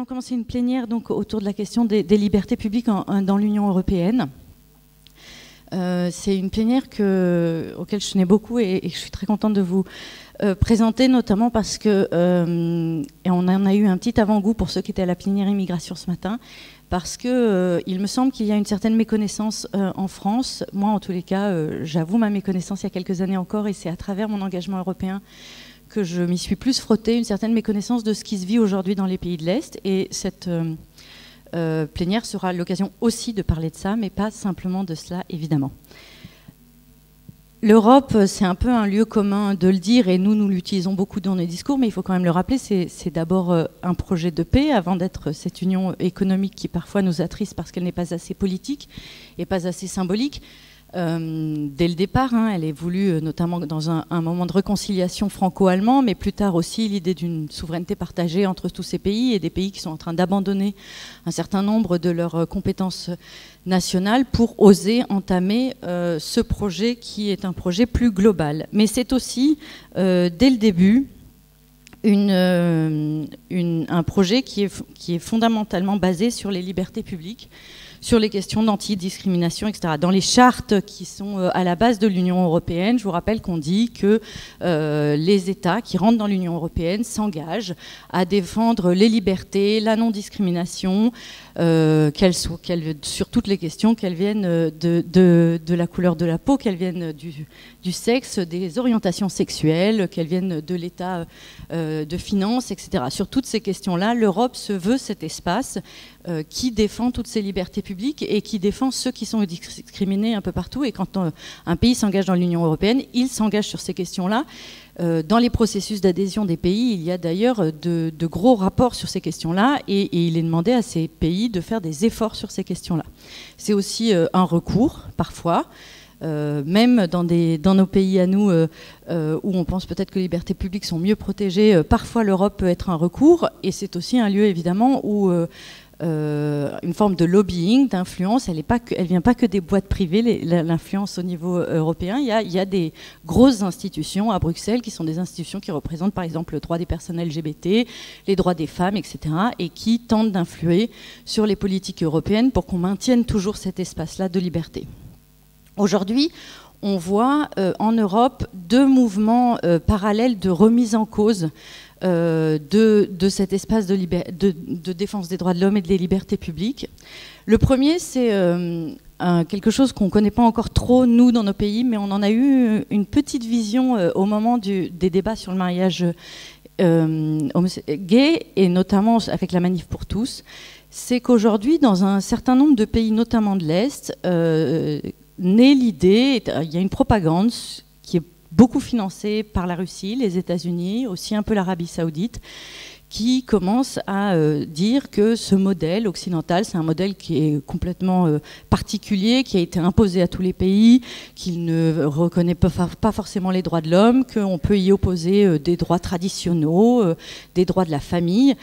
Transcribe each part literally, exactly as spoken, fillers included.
allons commencer une plénière donc, autour de la question des, des libertés publiques en, en, dans l'Union européenne. Euh, c'est une plénière que, auquel je tenais beaucoup et, et je suis très contente de vous euh, présenter, notamment parce que, euh, et on en a eu un petit avant-goût pour ceux qui étaient à la plénière immigration ce matin, parce que euh, il me semble qu'il y a une certaine méconnaissance euh, en France. Moi, en tous les cas, euh, j'avoue ma méconnaissance il y a quelques années encore, et c'est à travers mon engagement européen que je m'y suis plus frottée, une certaine méconnaissance de ce qui se vit aujourd'hui dans les pays de l'Est. Et cette euh, euh, plénière sera l'occasion aussi de parler de ça, mais pas simplement de cela, évidemment. L'Europe, c'est un peu un lieu commun de le dire, et nous, nous l'utilisons beaucoup dans nos discours, mais il faut quand même le rappeler, c'est, c'est d'abord euh, un projet de paix, avant d'être cette union économique qui parfois nous attriste parce qu'elle n'est pas assez politique et pas assez symbolique. Euh, dès le départ, hein, elle est voulue euh, notamment dans un, un moment de réconciliation franco-allemand, mais plus tard aussi l'idée d'une souveraineté partagée entre tous ces pays, et des pays qui sont en train d'abandonner un certain nombre de leurs euh, compétences nationales pour oser entamer euh, ce projet qui est un projet plus global. Mais c'est aussi, euh, dès le début, une, euh, une, un projet qui est, qui est fondamentalement basé sur les libertés publiques, sur les questions d'antidiscrimination, et cetera. Dans les chartes qui sont à la base de l'Union européenne, je vous rappelle qu'on dit que euh, les États qui rentrent dans l'Union européenne s'engagent à défendre les libertés, la non-discrimination, euh, qu'elles soient, qu'elles, sur toutes les questions, qu'elles viennent de, de, de la couleur de la peau, qu'elles viennent du, du sexe, des orientations sexuelles, qu'elles viennent de l'état euh, de finances, et cetera. Sur toutes ces questions-là, l'Europe se veut cet espace euh, qui défend toutes ces libertés publiques et qui défend ceux qui sont discriminés un peu partout. Et quand on, un pays s'engage dans l'Union européenne, il s'engage sur ces questions-là. Euh, dans les processus d'adhésion des pays, il y a d'ailleurs de, de gros rapports sur ces questions-là, et, et il est demandé à ces pays de faire des efforts sur ces questions-là. C'est aussi euh, un recours, parfois. Euh, même dans, des, dans nos pays à nous, euh, euh, où on pense peut-être que les libertés publiques sont mieux protégées, euh, parfois l'Europe peut être un recours, et c'est aussi un lieu évidemment où euh, euh, une forme de lobbying, d'influence, elle ne vient pas que des boîtes privées, les, l'influence au niveau européen. Il y, a, il y a des grosses institutions à Bruxelles qui sont des institutions qui représentent par exemple le droit des personnes L G B T, les droits des femmes, et cetera, et qui tentent d'influer sur les politiques européennes pour qu'on maintienne toujours cet espace-là de liberté. Aujourd'hui, on voit euh, en Europe deux mouvements euh, parallèles de remise en cause euh, de, de cet espace de, libé- de, de défense des droits de l'homme et des libertés publiques. Le premier, c'est euh, un, quelque chose qu'on ne connaît pas encore trop, nous, dans nos pays, mais on en a eu une petite vision euh, au moment du, des débats sur le mariage euh, gay, et notamment avec la Manif pour tous. C'est qu'aujourd'hui, dans un certain nombre de pays, notamment de l'Est, euh, naît l'idée, il y a une propagande qui est beaucoup financée par la Russie, les États-Unis, aussi un peu l'Arabie Saoudite, qui commence à euh, dire que ce modèle occidental, c'est un modèle qui est complètement euh, particulier, qui a été imposé à tous les pays, qu'il ne reconnaît pas, pas forcément les droits de l'homme, qu'on peut y opposer euh, des droits traditionnels, euh, des droits de la famille.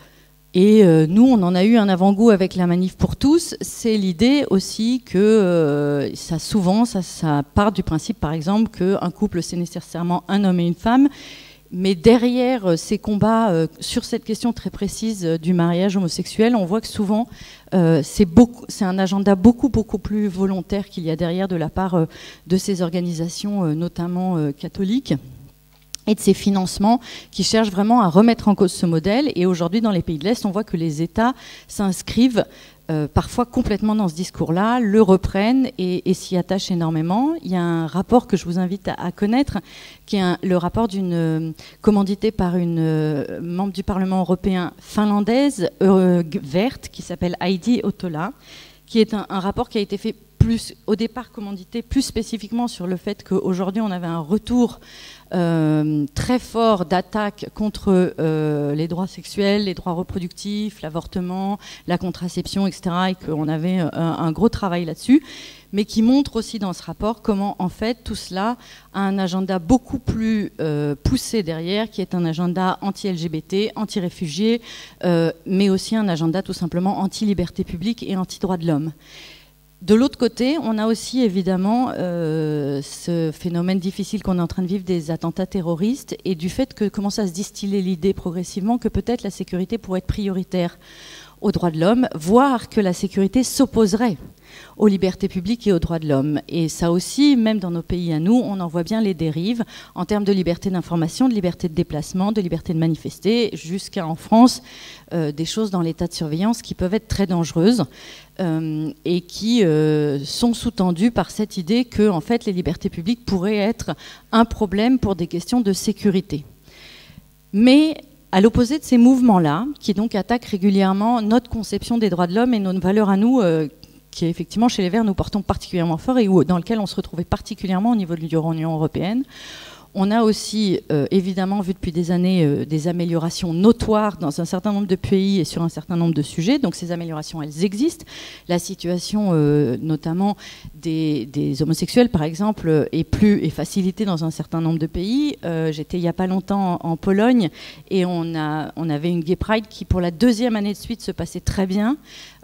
Et euh, nous, on en a eu un avant-goût avec la Manif pour tous. C'est l'idée aussi que euh, ça, souvent, ça, ça part du principe, par exemple, qu'un couple, c'est nécessairement un homme et une femme. Mais derrière euh, ces combats euh, sur cette question très précise euh, du mariage homosexuel, on voit que souvent, euh, c'est, beaucoup, c'est un agenda beaucoup, beaucoup plus volontaire qu'il y a derrière de la part euh, de ces organisations, euh, notamment euh, catholiques, et de ces financements qui cherchent vraiment à remettre en cause ce modèle. Et aujourd'hui, dans les pays de l'Est, on voit que les États s'inscrivent euh, parfois complètement dans ce discours-là, le reprennent et, et s'y attachent énormément. Il y a un rapport que je vous invite à, à connaître, qui est un, le rapport d'une euh, commandité par une euh, membre du Parlement européen finlandaise, euh, verte, qui s'appelle Heidi Hautala, qui est un, un rapport qui a été fait plus, au départ commandité plus spécifiquement sur le fait qu'aujourd'hui on avait un retour euh, très fort d'attaques contre euh, les droits sexuels, les droits reproductifs, l'avortement, la contraception, et cetera, et qu'on avait un, un gros travail là-dessus, mais qui montre aussi dans ce rapport comment en fait tout cela a un agenda beaucoup plus euh, poussé derrière, qui est un agenda anti-L G B T, anti-réfugiés, euh, mais aussi un agenda tout simplement anti-liberté publique et anti-droit de l'homme. De l'autre côté, on a aussi évidemment euh, ce phénomène difficile qu'on est en train de vivre des attentats terroristes et du fait que commence à se distiller l'idée progressivement que peut-être la sécurité pourrait être prioritaire aux droits de l'homme, voire que la sécurité s'opposerait aux libertés publiques et aux droits de l'homme. Et ça aussi, même dans nos pays à nous, on en voit bien les dérives en termes de liberté d'information, de liberté de déplacement, de liberté de manifester, jusqu'à en France, euh, des choses dans l'état de surveillance qui peuvent être très dangereuses euh, et qui euh, sont sous-tendues par cette idée que en fait, les libertés publiques pourraient être un problème pour des questions de sécurité. Mais à l'opposé de ces mouvements-là, qui donc attaquent régulièrement notre conception des droits de l'homme et nos valeurs à nous, euh, qui effectivement chez les Verts nous portons particulièrement fort et où, dans lequel on se retrouvait particulièrement au niveau de l'Union européenne. On a aussi euh, évidemment vu depuis des années euh, des améliorations notoires dans un certain nombre de pays et sur un certain nombre de sujets. Donc ces améliorations, elles existent. La situation euh, notamment des, des homosexuels, par exemple, est plus est facilitée dans un certain nombre de pays. Euh, J'étais il n'y a pas longtemps en, en Pologne et on, a, on avait une Gay Pride qui, pour la deuxième année de suite, se passait très bien.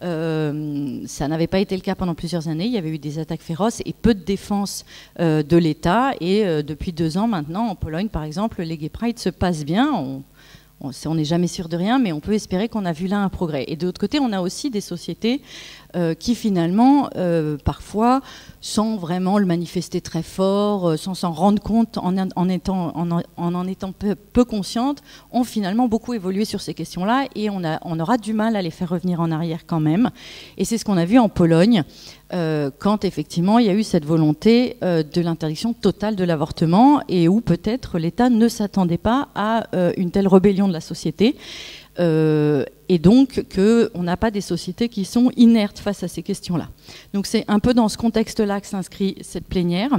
Euh, ça n'avait pas été le cas pendant plusieurs années. Il y avait eu des attaques féroces et peu de défense euh, de l'État. Et euh, depuis deux ans maintenant, en Pologne, par exemple, les Gay Pride se passent bien. On, on n'est jamais sûr de rien, mais on peut espérer qu'on a vu là un progrès. Et de l'autre côté, on a aussi des sociétés euh, qui finalement, euh, parfois, sans vraiment le manifester très fort, euh, sans s'en rendre compte en en, étant, en, en, en étant peu, peu conscientes, ont finalement beaucoup évolué sur ces questions-là et on, a, on aura du mal à les faire revenir en arrière quand même. Et c'est ce qu'on a vu en Pologne, euh, quand effectivement il y a eu cette volonté euh, de l'interdiction totale de l'avortement et où peut-être l'État ne s'attendait pas à euh, une telle rébellion de la société. Euh, et donc qu'on n'a pas des sociétés qui sont inertes face à ces questions-là. Donc c'est un peu dans ce contexte-là que s'inscrit cette plénière,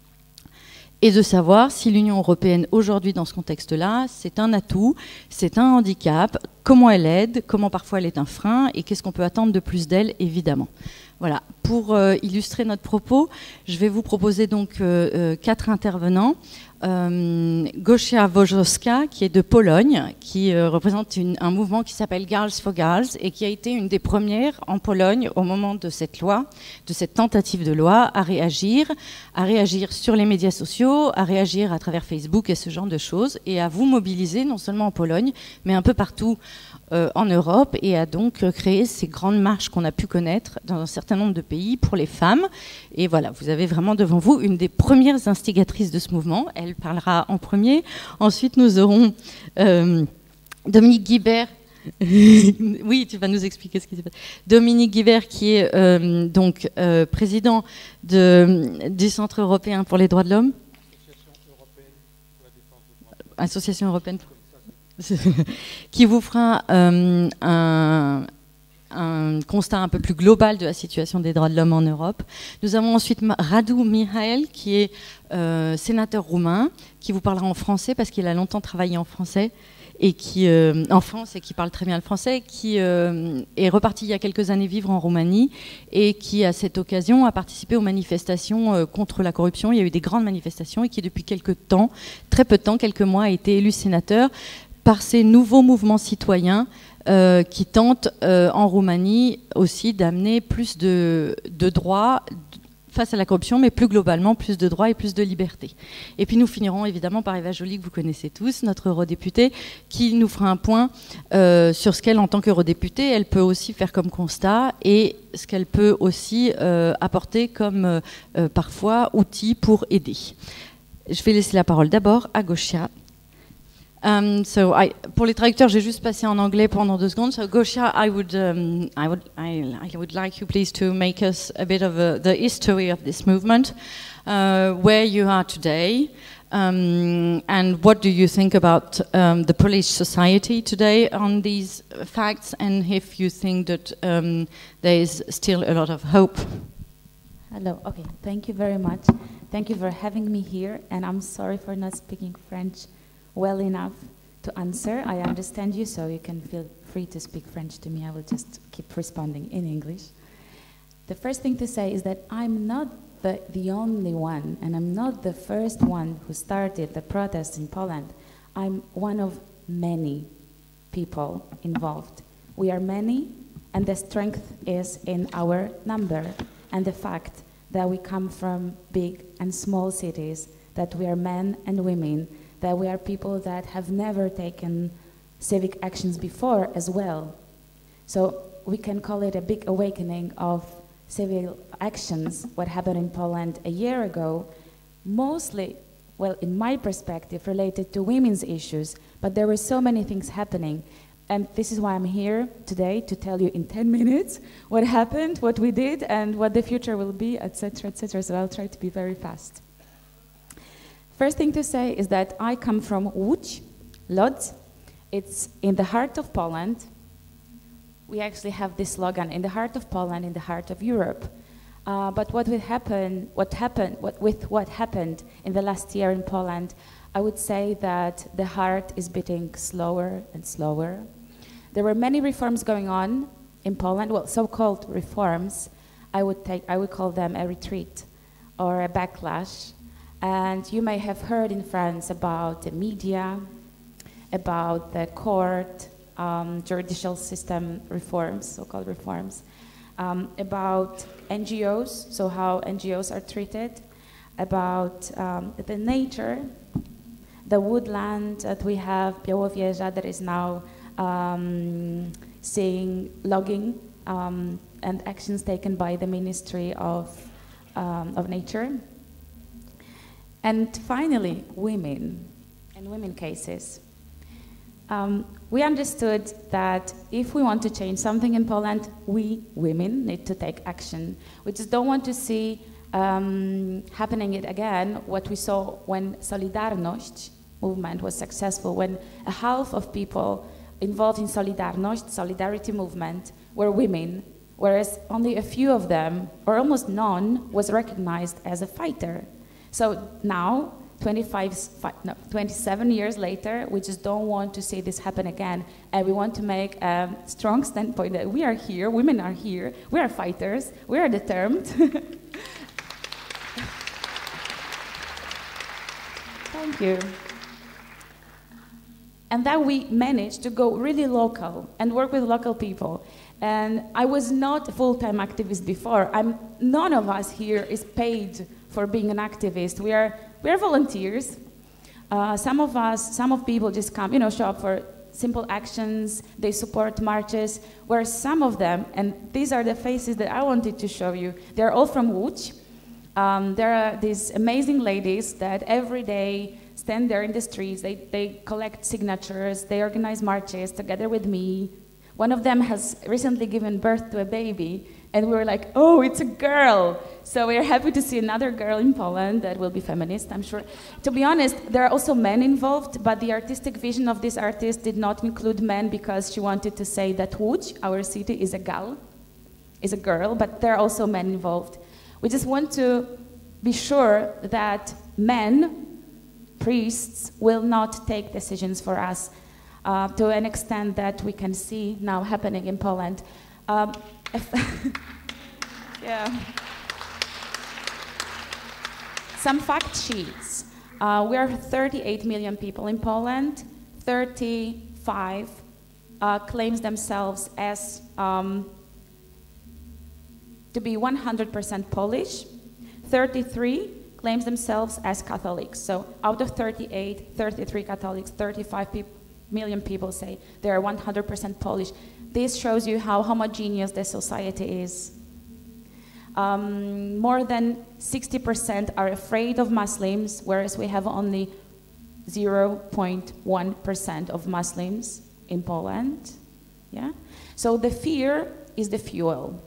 et de savoir si l'Union européenne aujourd'hui dans ce contexte-là, c'est un atout, c'est un handicap, comment elle aide, comment parfois elle est un frein, et qu'est-ce qu'on peut attendre de plus d'elle, évidemment. Voilà. Pour euh, illustrer notre propos, je vais vous proposer donc euh, euh, quatre intervenants. Euh, Gosia Wojowska, qui est de Pologne, qui euh, représente une, un mouvement qui s'appelle Girls for Girls et qui a été une des premières en Pologne au moment de cette loi, de cette tentative de loi, à réagir, à réagir sur les médias sociaux, à réagir à travers Facebook et ce genre de choses, et à vous mobiliser non seulement en Pologne, mais un peu partout Euh, en Europe, et a donc euh, créé ces grandes marches qu'on a pu connaître dans un certain nombre de pays pour les femmes. Et voilà, vous avez vraiment devant vous une des premières instigatrices de ce mouvement. Elle parlera en premier. Ensuite, nous aurons euh, Dominique Guibert. Oui, tu vas nous expliquer ce qui s'est passé. Dominique Guibert, qui est euh, donc euh, président de, du Centre européen pour les droits de l'homme. Association européenne pour qui vous fera euh, un, un constat un peu plus global de la situation des droits de l'homme en Europe. Nous avons ensuite Radu Mihail, qui est euh, sénateur roumain, qui vous parlera en français parce qu'il a longtemps travaillé en français et qui, euh, en France et qui parle très bien le français, qui euh, est reparti il y a quelques années vivre en Roumanie et qui, à cette occasion, a participé aux manifestations euh, contre la corruption. Il y a eu des grandes manifestations et qui, depuis quelques temps, très peu de temps, quelques mois, a été élu sénateur par ces nouveaux mouvements citoyens euh, qui tentent euh, en Roumanie aussi d'amener plus de, de droits face à la corruption, mais plus globalement, plus de droits et plus de liberté. Et puis nous finirons évidemment par Eva Joly, que vous connaissez tous, notre eurodéputée, qui nous fera un point euh, sur ce qu'elle, en tant qu'eurodéputée, elle peut aussi faire comme constat et ce qu'elle peut aussi euh, apporter comme euh, euh, parfois outil pour aider. Je vais laisser la parole d'abord à Gosia. Um, so I, pour les traducteurs, j'ai juste passé en anglais pendant deux secondes. So Gosia, I would, um, I would, I, I would like you please to make us a bit of a, the history of this movement, uh, where you are today, um, and what do you think about um, the Polish society today on these facts, and if you think that um, there is still a lot of hope. Hello. Okay. Thank you very much. Thank you for having me here, and I'm sorry for not speaking French well enough to answer. I understand you, so you can feel free to speak French to me. I will just keep responding in English. The first thing to say is that I'm not the, the only one, and I'm not the first one who started the protests in Poland. I'm one of many people involved. We are many, and the strength is in our number. and the fact that we come from big and small cities, that we are men and women, that we are people that have never taken civic actions before as well. So we can call it a big awakening of civil actions, what happened in Poland a year ago, mostly, well, in my perspective, related to women's issues, but there were so many things happening. And this is why I'm here today, to tell you in ten minutes what happened, what we did, and what the future will be, et cetera, et cetera. So I'll try to be very fast. First thing to say is that I come from Łódź, Lodz. It's in the heart of Poland. We actually have this slogan, in the heart of Poland, in the heart of Europe. Uh, but what would happen, what happened, what, with what happened in the last year in Poland, I would say that the heart is beating slower and slower. There were many reforms going on in Poland, well, so-called reforms. I would take, I would call them a retreat or a backlash. And you may have heard in France about the media, about the court, um, judicial system reforms, so-called reforms, um, about N G Os, so how N G Os are treated, about um, the nature, the woodland that we have, Białowieża, that is now um, seeing logging um, and actions taken by the Ministry of, um, of Nature. And finally, women and women cases. Um, we understood that if we want to change something in Poland, we women need to take action. We just don't want to see um, happening it again, what we saw when Solidarność movement was successful, when a half of people involved in Solidarność, solidarity movement, were women, whereas only a few of them, or almost none, was recognized as a fighter. So now, twenty-five, no, twenty-seven years later, we just don't want to see this happen again. And we want to make a strong standpoint that we are here, women are here, we are fighters, we are determined. Thank you. And that we managed to go really local and work with local people. And I was not a full-time activist before. I'm, none of us here is paid for being an activist. We are, we are volunteers. Uh, some of us, some of people just come, you know, show up for simple actions, they support marches, whereas some of them, and these are the faces that I wanted to show you, they're all from Łódź. Um, there are these amazing ladies that every day stand there in the streets, they, they collect signatures, they organize marches together with me. One of them has recently given birth to a baby, and we were like, oh, it's a girl. So we're happy to see another girl in Poland that will be feminist, I'm sure. To be honest, there are also men involved, but the artistic vision of this artist did not include men because she wanted to say that Łódź, our city, is a gal, is a girl, but there are also men involved. We just want to be sure that men, priests, will not take decisions for us uh, to an extent that we can see now happening in Poland. Um, yeah. Some fact sheets. Uh, we are thirty-eight million people in Poland. thirty-five uh, claims themselves as um, to be one hundred percent Polish. thirty-three claims themselves as Catholics. So out of thirty-eight, thirty-three Catholics, thirty-five pe million people say they are one hundred percent Polish. This shows you how homogeneous the society is. Um, more than sixty percent are afraid of Muslims, whereas we have only zero point one percent of Muslims in Poland. Yeah? So the fear is the fuel.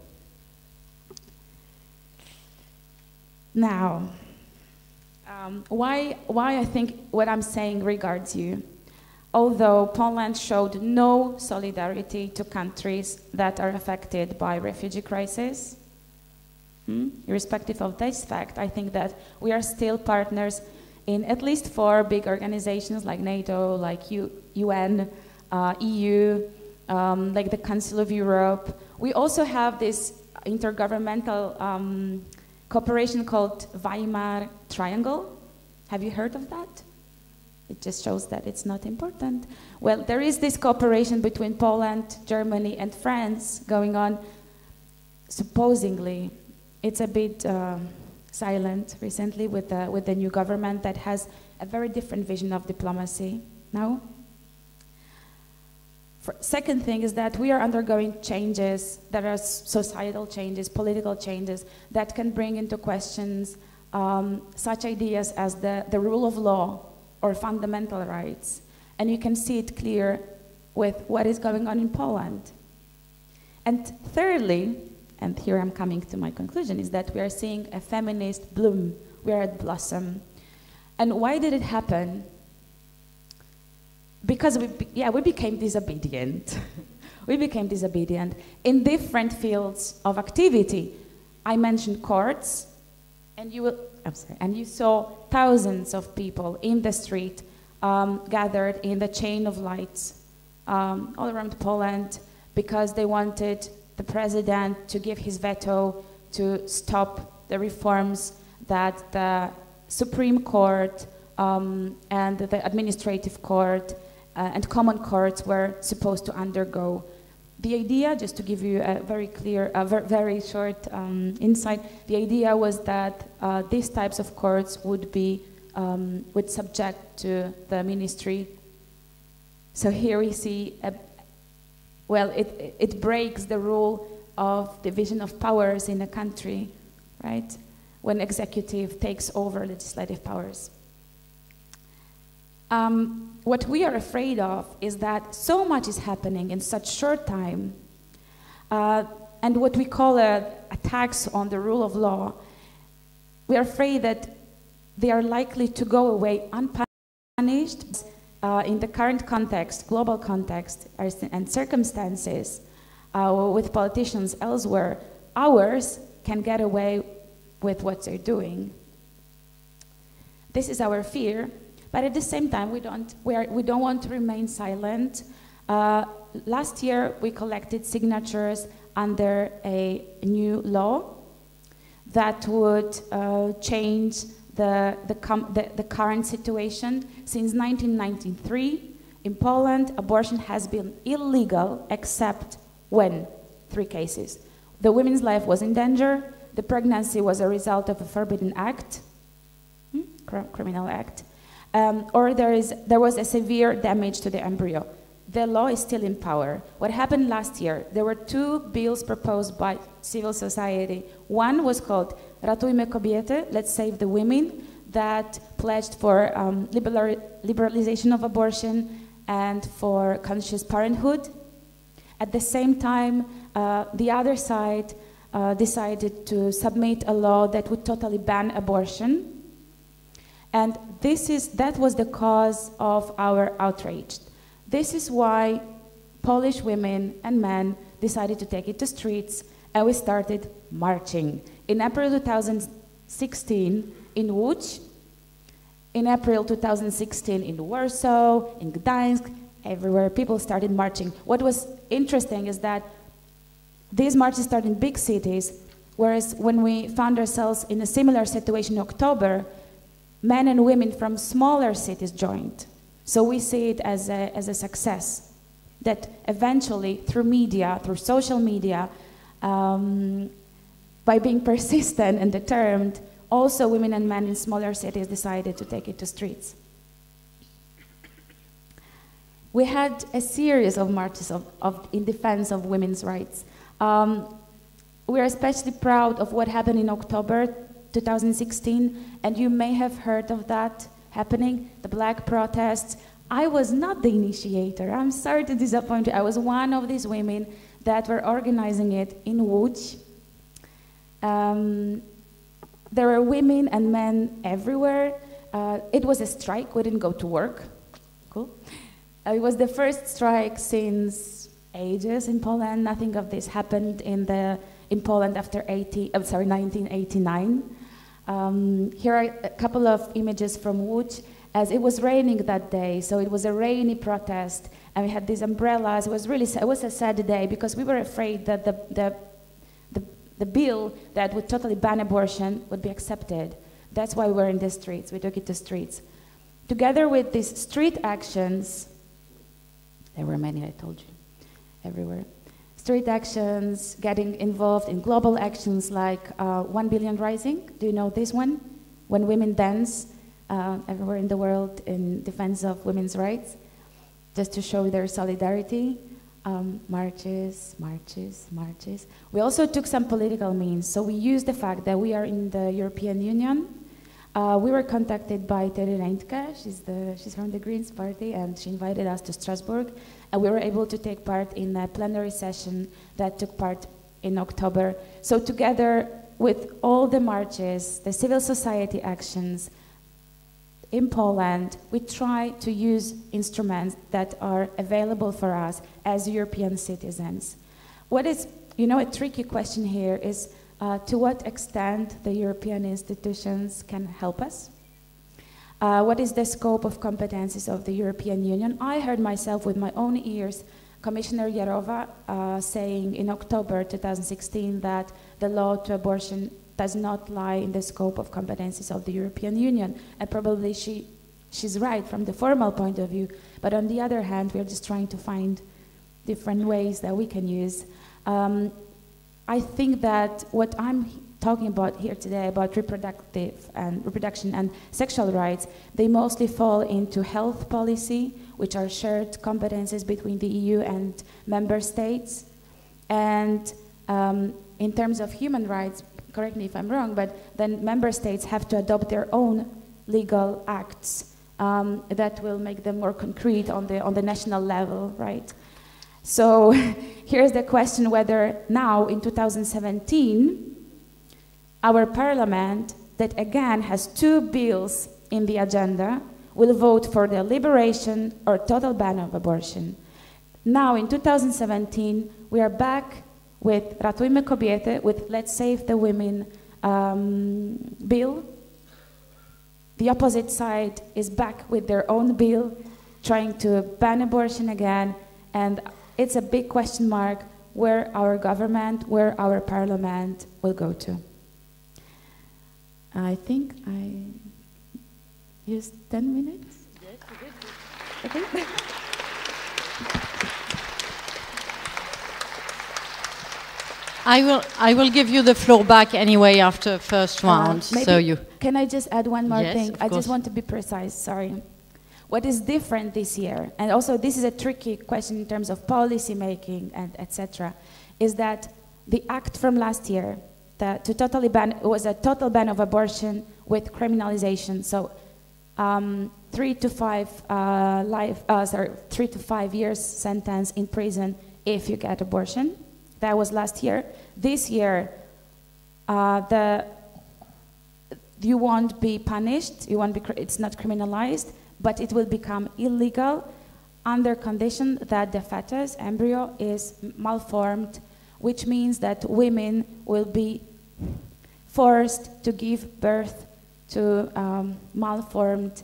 Now, um, why, why I think what I'm saying regards you. Although Poland showed no solidarity to countries that are affected by refugee crisis, hmm? irrespective of this fact, I think that we are still partners in at least four big organizations like NATO, like U UN, uh, E U, um, like the Council of Europe. We also have this intergovernmental um, cooperation called Weimar Triangle. Have you heard of that? It just shows that it's not important. Well, there is this cooperation between Poland, Germany, and France going on, supposedly, it's a bit uh, silent recently with the, with the new government that has a very different vision of diplomacy now. For, second thing is that we are undergoing changes that are societal changes, political changes that can bring into questions um, such ideas as the, the rule of law or fundamental rights. And you can see it clear with what is going on in Poland. And thirdly, and here I'm coming to my conclusion, is that we are seeing a feminist bloom. We are at blossom. And why did it happen? Because we, yeah, we became disobedient. we became disobedient in different fields of activity. I mentioned courts, and you will, I'm sorry, and you saw thousands of people in the street um, gathered in the chain of lights um, all around Poland because they wanted the president to give his veto to stop the reforms that the Supreme Court um, and the administrative court uh, and common courts were supposed to undergo. The idea, just to give you a very clear, a ver very short um, insight, the idea was that uh, these types of courts would be um, would subject to the ministry. So here we see a Well, it, it breaks the rule of division of powers in a country, right? When executive takes over legislative powers. Um, what we are afraid of is that so much is happening in such short time, uh, and what we call a, attacks on the rule of law, we are afraid that they are likely to go away unpunished. Uh, in the current context, global context, and circumstances uh, with politicians elsewhere, ours can get away with what they're doing. This is our fear, but at the same time, we don't, we are, we don't want to remain silent. Uh, last year, we collected signatures under a new law that would uh, change The, the, the, the current situation. Since nineteen ninety-three, in Poland, abortion has been illegal except when? Three cases. The woman's life was in danger, the pregnancy was a result of a forbidden act, hmm? criminal act, um, or there, is, there was a severe damage to the embryo. The law is still in power. What happened last year? There were two bills proposed by civil society. One was called Ratujmy Kobiety, Let's Save the Women, that pledged for um, liberal, liberalization of abortion and for conscious parenthood. At the same time, uh, the other side uh, decided to submit a law that would totally ban abortion. And this is, that was the cause of our outrage. This is why Polish women and men decided to take it to streets, and we started marching. In April two thousand sixteen in Łódź, in April two thousand sixteen in Warsaw, in Gdańsk, everywhere people started marching. What was interesting is that these marches started in big cities, whereas when we found ourselves in a similar situation in October, men and women from smaller cities joined. So we see it as a, as a success, that eventually through media, through social media, um, by being persistent and determined, also women and men in smaller cities decided to take it to streets. We had a series of marches of, of, in defense of women's rights. Um, we are especially proud of what happened in October two thousand sixteen, and you may have heard of that happening, the black protests. I was not the initiator. I'm sorry to disappoint you. I was one of these women that were organizing it in Łódź. Um, there were women and men everywhere. Uh, it was a strike. We didn't go to work. Cool. Uh, it was the first strike since ages in Poland. Nothing of this happened in the in Poland after eighty. I'm sorry, nineteen eighty-nine. Um, here are a couple of images from Łódź, as it was raining that day, so it was a rainy protest, and we had these umbrellas. It was really, it was a sad day because we were afraid that the, the, the, the bill that would totally ban abortion would be accepted. That's why we were in the streets. We took it to streets. Together with these street actions, there were many, I told you, everywhere. street actions, getting involved in global actions like uh, One Billion Rising. Do you know this one? When women dance uh, everywhere in the world in defense of women's rights, just to show their solidarity. Um, marches, marches, marches. We also took some political means. So we used the fact that we are in the European Union. Uh, we were contacted by Terje Reintke, she's, the, she's from the Greens party, and she invited us to Strasbourg. And we were able to take part in a plenary session that took part in October. So together with all the marches, the civil society actions in Poland, we try to use instruments that are available for us as European citizens. What is, you know, a tricky question here is uh, to what extent the European institutions can help us? Uh, what is the scope of competencies of the European Union? I heard myself with my own ears Commissioner Jourová uh, saying in October two thousand sixteen that the law to abortion does not lie in the scope of competencies of the European Union. And probably she, she's right from the formal point of view, but on the other hand, we're just trying to find different ways that we can use. Um, I think that what I'm talking about here today about reproductive and reproduction and sexual rights, they mostly fall into health policy, which are shared competences between the E U and member states. And um, in terms of human rights, correct me if I'm wrong, but then member states have to adopt their own legal acts um, that will make them more concrete on the, on the national level, right? So here's the question whether now in two thousand seventeen, our parliament, that again has two bills in the agenda, will vote for the liberation or total ban of abortion. Now in two thousand seventeen, we are back with Ratujme Kobiety, with Let's Save the Women um, bill. The opposite side is back with their own bill, trying to ban abortion again, and it's a big question mark where our government, where our parliament will go to. I think I used ten minutes. Yes, you did. Okay. I will, I will give you the floor back anyway after first round. Uh, so you. Can I just add one more Yes, thing? of I course. just want to be precise, sorry. What is different this year, and also this is a tricky question in terms of policy making and et cetera, is that the act from last year, the, to totally ban, it was a total ban of abortion with criminalization. So um, three to five uh, life, uh, sorry, three to five years sentence in prison if you get abortion. That was last year. This year, uh, the you won't be punished. You won't be. It's not criminalized, but it will become illegal under condition that the fetus embryo is malformed, which means that women will be forced to give birth to um, malformed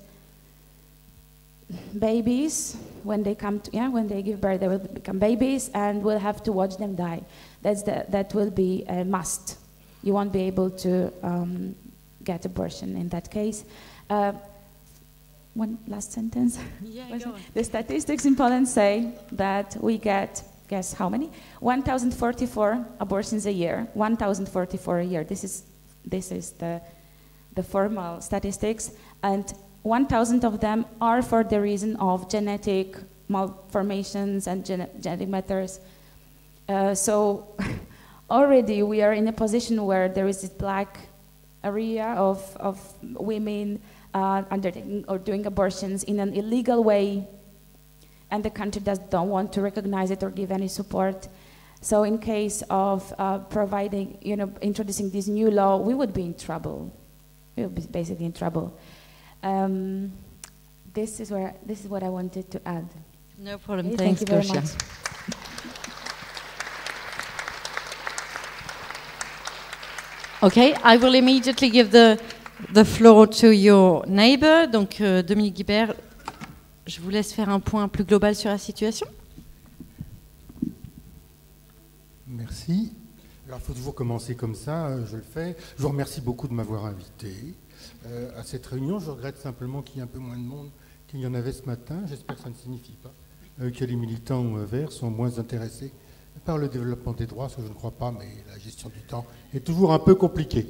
babies. When they come to, yeah, when they give birth, they will become babies, and we'll have to watch them die. That's the, that will be a must. You won't be able to um, get abortion in that case. Uh, one last sentence. Yeah, go on. The statistics in Poland say that we get, guess how many? one thousand forty-four abortions a year. one thousand forty-four a year. This is, this is the, the formal statistics. And one thousand of them are for the reason of genetic malformations and gene genetic matters. Uh, so already we are in a position where there is this black area of, of women uh, undertaking or doing abortions in an illegal way, and the country does don't want to recognize it or give any support. So in case of uh, providing, you know, introducing this new law, we would be in trouble. We would be basically in trouble. Um, this is where this is what I wanted to add. No problem. Okay, Thanks, thank you very Gosia. much. Okay, I will immediately give the, the floor to your neighbor. Donc, euh, Dominique Guibert, je vous laisse faire un point plus global sur la situation. Merci. Alors, il faut toujours commencer comme ça, euh, je le fais. Je vous remercie beaucoup de m'avoir invité euh, à cette réunion. Je regrette simplement qu'il y ait un peu moins de monde qu'il y en avait ce matin. J'espère que ça ne signifie pas euh, que les militants euh, verts sont moins intéressés par le développement des droits, ce que je ne crois pas, mais la gestion du temps est toujours un peu compliquée.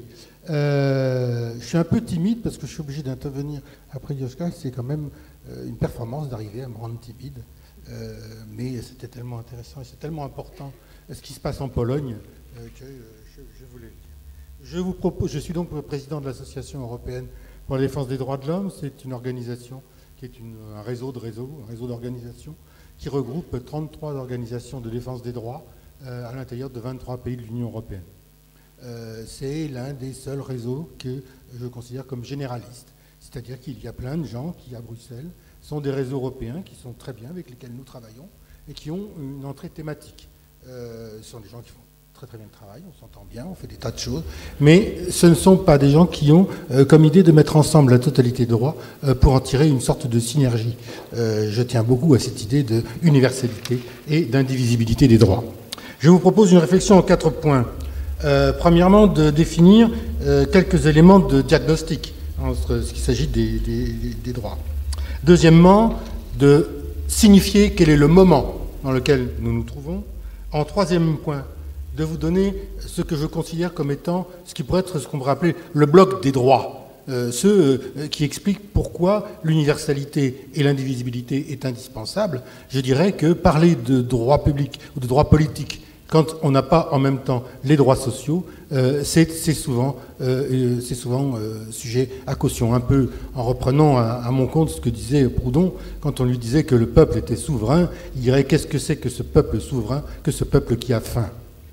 Euh, je suis un peu timide parce que je suis obligé d'intervenir après Joschka. C'est quand même euh, une performance d'arriver à me rendre timide. Euh, mais c'était tellement intéressant et c'est tellement important ce qui se passe en Pologne euh, que euh, je, je voulais le dire. Je, vous propose, je suis donc président de l'Association européenne pour la défense des droits de l'homme. C'est une organisation qui est une, un réseau de réseaux, un réseau d'organisations qui regroupe trente-trois organisations de défense des droits euh, à l'intérieur de vingt-trois pays de l'Union européenne. Euh, c'est l'un des seuls réseaux que je considère comme généraliste. C'est-à-dire qu'il y a plein de gens qui, à Bruxelles, sont des réseaux européens qui sont très bien, avec lesquels nous travaillons, et qui ont une entrée thématique. Euh, ce sont des gens qui font très très bien le travail, on s'entend bien, on fait des tas de choses, mais ce ne sont pas des gens qui ont euh, comme idée de mettre ensemble la totalité des droits euh, pour en tirer une sorte de synergie. Euh, je tiens beaucoup à cette idée d'universalité et d'indivisibilité des droits. Je vous propose une réflexion en quatre points. Euh, premièrement, de définir euh, quelques éléments de diagnostic entre ce qu'il s'agit des, des, des droits. Deuxièmement, de signifier quel est le moment dans lequel nous nous trouvons. En troisième point, de vous donner ce que je considère comme étant ce qui pourrait être ce qu'on pourrait appeler le bloc des droits, euh, ceux euh, qui expliquent pourquoi l'universalité et l'indivisibilité est indispensable. Je dirais que parler de droits publics ou de droits politiques quand on n'a pas en même temps les droits sociaux, euh, c'est souvent, euh, c'est souvent euh, sujet à caution. Un peu en reprenant à, à mon compte ce que disait Proudhon, quand on lui disait que le peuple était souverain, il dirait qu'est-ce que c'est que ce peuple souverain, que ce peuple qui a faim.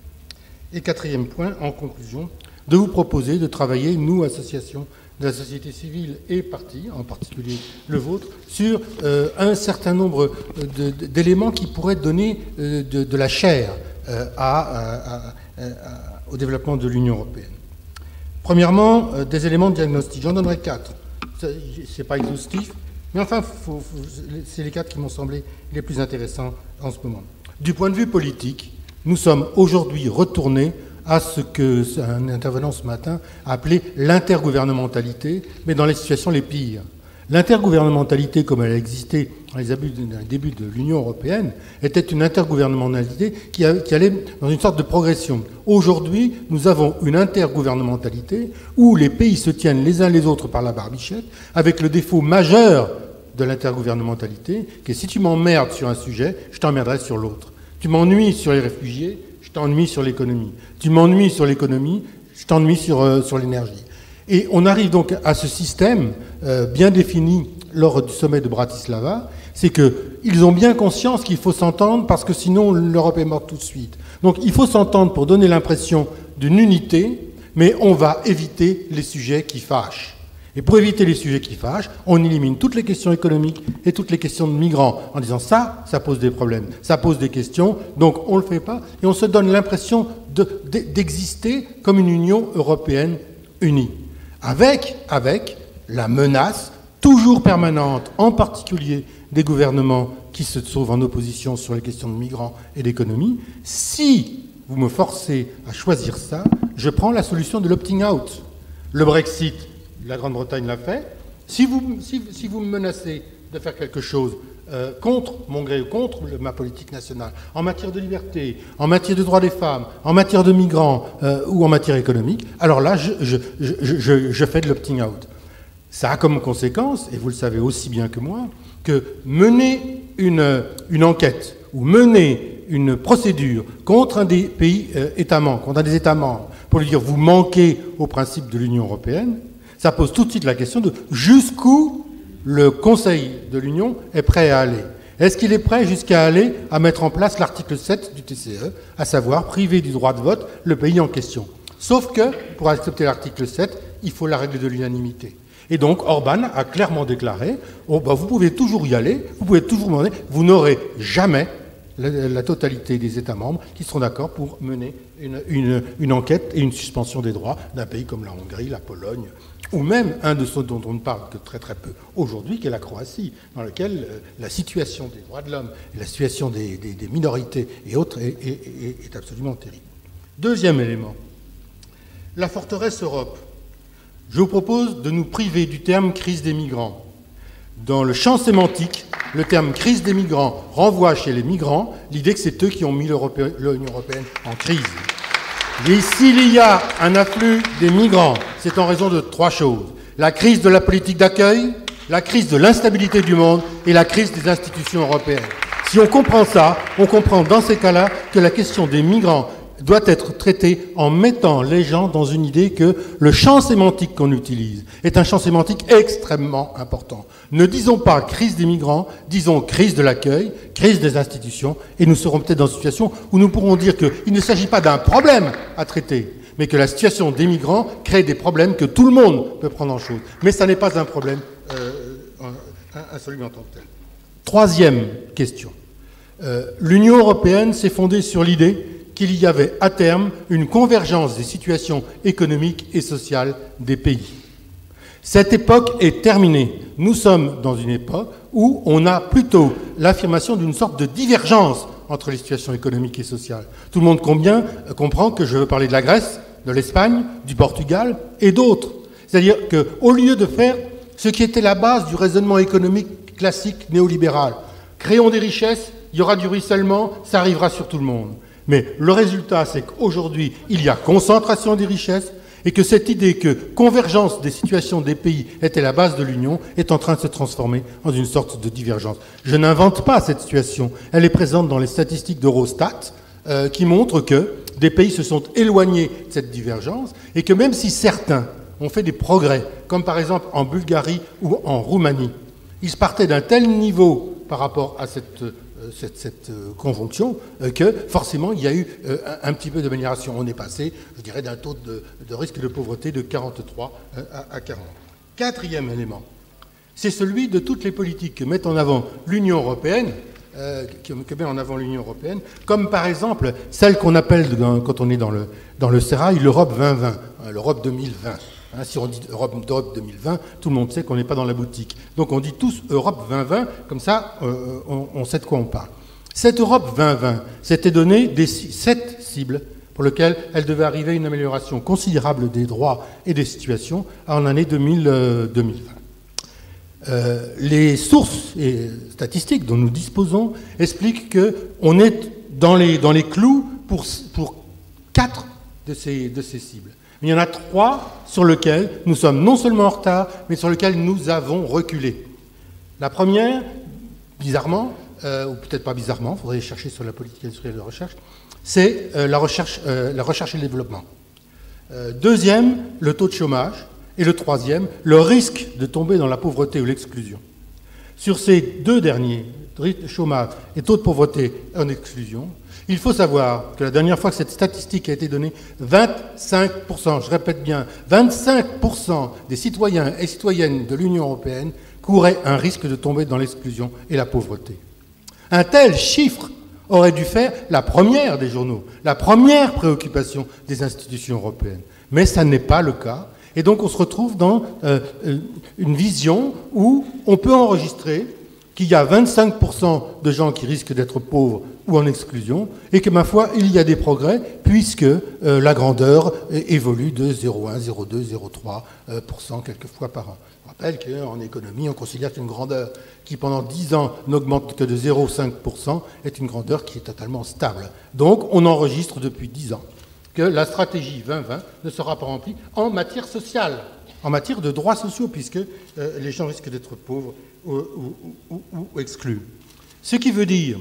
Et quatrième point, en conclusion, de vous proposer de travailler, nous, associations de la société civile et partis, en particulier le vôtre, sur euh, un certain nombre d'éléments qui pourraient donner euh, de, de la chair euh, à, à, à, à, au développement de l'Union européenne. Premièrement, euh, des éléments de diagnostic. J'en donnerai quatre. Ce n'est pas exhaustif, mais enfin, c'est les quatre qui m'ont semblé les plus intéressants en ce moment. Du point de vue politique, nous sommes aujourd'hui retournés à ce qu'un intervenant ce matin a appelé l'intergouvernementalité, mais dans les situations les pires. L'intergouvernementalité, comme elle a existé dans les débuts de l'Union européenne, était une intergouvernementalité qui, a, qui allait dans une sorte de progression. Aujourd'hui, nous avons une intergouvernementalité où les pays se tiennent les uns les autres par la barbichette, avec le défaut majeur de l'intergouvernementalité, qui est si tu m'emmerdes sur un sujet, je t'emmerderai sur l'autre. Tu m'ennuies sur les réfugiés, je t'ennuie sur l'économie. Tu m'ennuies sur l'économie, je t'ennuie sur, euh, sur l'énergie. Et on arrive donc à ce système euh, bien défini lors du sommet de Bratislava, c'est qu'ils ont bien conscience qu'il faut s'entendre parce que sinon l'Europe est morte tout de suite. Donc il faut s'entendre pour donner l'impression d'une unité, mais on va éviter les sujets qui fâchent. Et pour éviter les sujets qui fâchent, on élimine toutes les questions économiques et toutes les questions de migrants, en disant ça, ça pose des problèmes, ça pose des questions, donc on ne le fait pas, et on se donne l'impression d'exister comme une Union européenne unie, avec, avec la menace toujours permanente, en particulier des gouvernements qui se trouvent en opposition sur les questions de migrants et d'économie. Si vous me forcez à choisir ça, je prends la solution de l'opting out. Le Brexit, la Grande-Bretagne l'a fait. Si vous, si, si vous me menacez de faire quelque chose euh, contre mon gré ou contre le, ma politique nationale, en matière de liberté, en matière de droits des femmes, en matière de migrants euh, ou en matière économique, alors là, je, je, je, je, je fais de l'opting out. Ça a comme conséquence, et vous le savez aussi bien que moi, que mener une, une enquête ou mener une procédure contre un des pays euh, États membres, contre un des États membres, pour lui dire vous manquez au principe de l'Union européenne, ça pose tout de suite la question de jusqu'où le Conseil de l'Union est prêt à aller. Est-ce qu'il est prêt jusqu'à aller à mettre en place l'article sept du T C E, à savoir priver du droit de vote le pays en question? Sauf que, pour accepter l'article sept, il faut la règle de l'unanimité. Et donc, Orban a clairement déclaré oh, bah, vous pouvez toujours y aller, vous pouvez toujours demander, vous n'aurez jamais la, la totalité des États membres qui seront d'accord pour mener une, une, une enquête et une suspension des droits d'un pays comme la Hongrie, la Pologne, ou même un de ceux dont on ne parle que très très peu aujourd'hui, qui est la Croatie, dans lequel euh, la situation des droits de l'homme et la situation des, des, des minorités et autres est, est, est, est absolument terrible. Deuxième élément, la forteresse Europe. Je vous propose de nous priver du terme crise des migrants. Dans le champ sémantique, le terme crise des migrants renvoie chez les migrants l'idée que c'est eux qui ont mis l'Union européenne en crise. Et s'il y a un afflux des migrants, c'est en raison de trois choses. La crise de la politique d'accueil, la crise de l'instabilité du monde et la crise des institutions européennes. Si on comprend ça, on comprend dans ces cas-là que la question des migrants doit être traitée en mettant les gens dans une idée que le champ sémantique qu'on utilise est un champ sémantique extrêmement important. Ne disons pas crise des migrants, disons crise de l'accueil, crise des institutions, et nous serons peut-être dans une situation où nous pourrons dire qu'il ne s'agit pas d'un problème à traiter, mais que la situation des migrants crée des problèmes que tout le monde peut prendre en chose. Mais ça n'est pas un problème euh, insoluble en tant que tel. Troisième question. Euh, L'Union européenne s'est fondée sur l'idée qu'il y avait à terme une convergence des situations économiques et sociales des pays. Cette époque est terminée. Nous sommes dans une époque où on a plutôt l'affirmation d'une sorte de divergence entre les situations économiques et sociales. Tout le monde combien, comprend que je veux parler de la Grèce, de l'Espagne, du Portugal et d'autres. C'est-à-dire qu'au lieu de faire ce qui était la base du raisonnement économique classique néolibéral, créons des richesses, il y aura du ruissellement, ça arrivera sur tout le monde. Mais le résultat, c'est qu'aujourd'hui, il y a concentration des richesses et que cette idée que convergence des situations des pays était la base de l'Union est en train de se transformer en une sorte de divergence. Je n'invente pas cette situation. Elle est présente dans les statistiques d'Eurostat euh, qui montrent que des pays se sont éloignés de cette divergence et que même si certains ont fait des progrès, comme par exemple en Bulgarie ou en Roumanie, ils partaient d'un tel niveau par rapport à cette cette, cette euh, conjonction, euh, que forcément il y a eu euh, un, un petit peu d'amélioration. On est passé, je dirais, d'un taux de, de risque de pauvreté de quarante-trois euh, à, à quarante. Quatrième élément, c'est celui de toutes les politiques que met en avant l'Union européenne, euh, que, que met en avant l'Union européenne, comme par exemple celle qu'on appelle, dans, quand on est dans le, dans le sérail, l'Europe vingt vingt, hein, l'Europe deux mille vingt. Hein, si on dit Europe, Europe deux mille vingt, tout le monde sait qu'on n'est pas dans la boutique. Donc on dit tous Europe vingt vingt, comme ça euh, on, on sait de quoi on parle. Cette Europe vingt vingt s'était donné des, sept cibles pour lesquelles elle devait arriver à une amélioration considérable des droits et des situations en l'année deux mille vingt. Euh, les sources et statistiques dont nous disposons expliquent qu'on est dans les, dans les clous pour, pour quatre de ces, de ces cibles. Il y en a trois sur lesquels nous sommes non seulement en retard, mais sur lesquels nous avons reculé. La première, bizarrement, euh, ou peut-être pas bizarrement, il faudrait chercher sur la politique industrielle de recherche, c'est euh, la, recherche, euh, la recherche et le développement. Euh, deuxième, le taux de chômage. Et le troisième, le risque de tomber dans la pauvreté ou l'exclusion. Sur ces deux derniers, chômage et taux de pauvreté en exclusion, il faut savoir que la dernière fois que cette statistique a été donnée, vingt-cinq pour cent, je répète bien, vingt-cinq pour cent des citoyens et citoyennes de l'Union européenne couraient un risque de tomber dans l'exclusion et la pauvreté. Un tel chiffre aurait dû faire la première des journaux, la première préoccupation des institutions européennes. Mais ça n'est pas le cas. Et donc on se retrouve dans euh, une vision où on peut enregistrer qu'il y a vingt-cinq pour cent de gens qui risquent d'être pauvres ou en exclusion, et que, ma foi, il y a des progrès, puisque euh, la grandeur évolue de zéro virgule un, zéro virgule deux, zéro virgule trois pour cent quelquefois par an. Je rappelle qu'en économie, on considère qu'une grandeur qui, pendant dix ans, n'augmente que de zéro virgule cinq pour cent est une grandeur qui est totalement stable. Donc, on enregistre depuis dix ans que la stratégie vingt vingt ne sera pas remplie en matière sociale, en matière de droits sociaux, puisque euh, les gens risquent d'être pauvres ou, ou, ou, ou exclus. Ce qui veut dire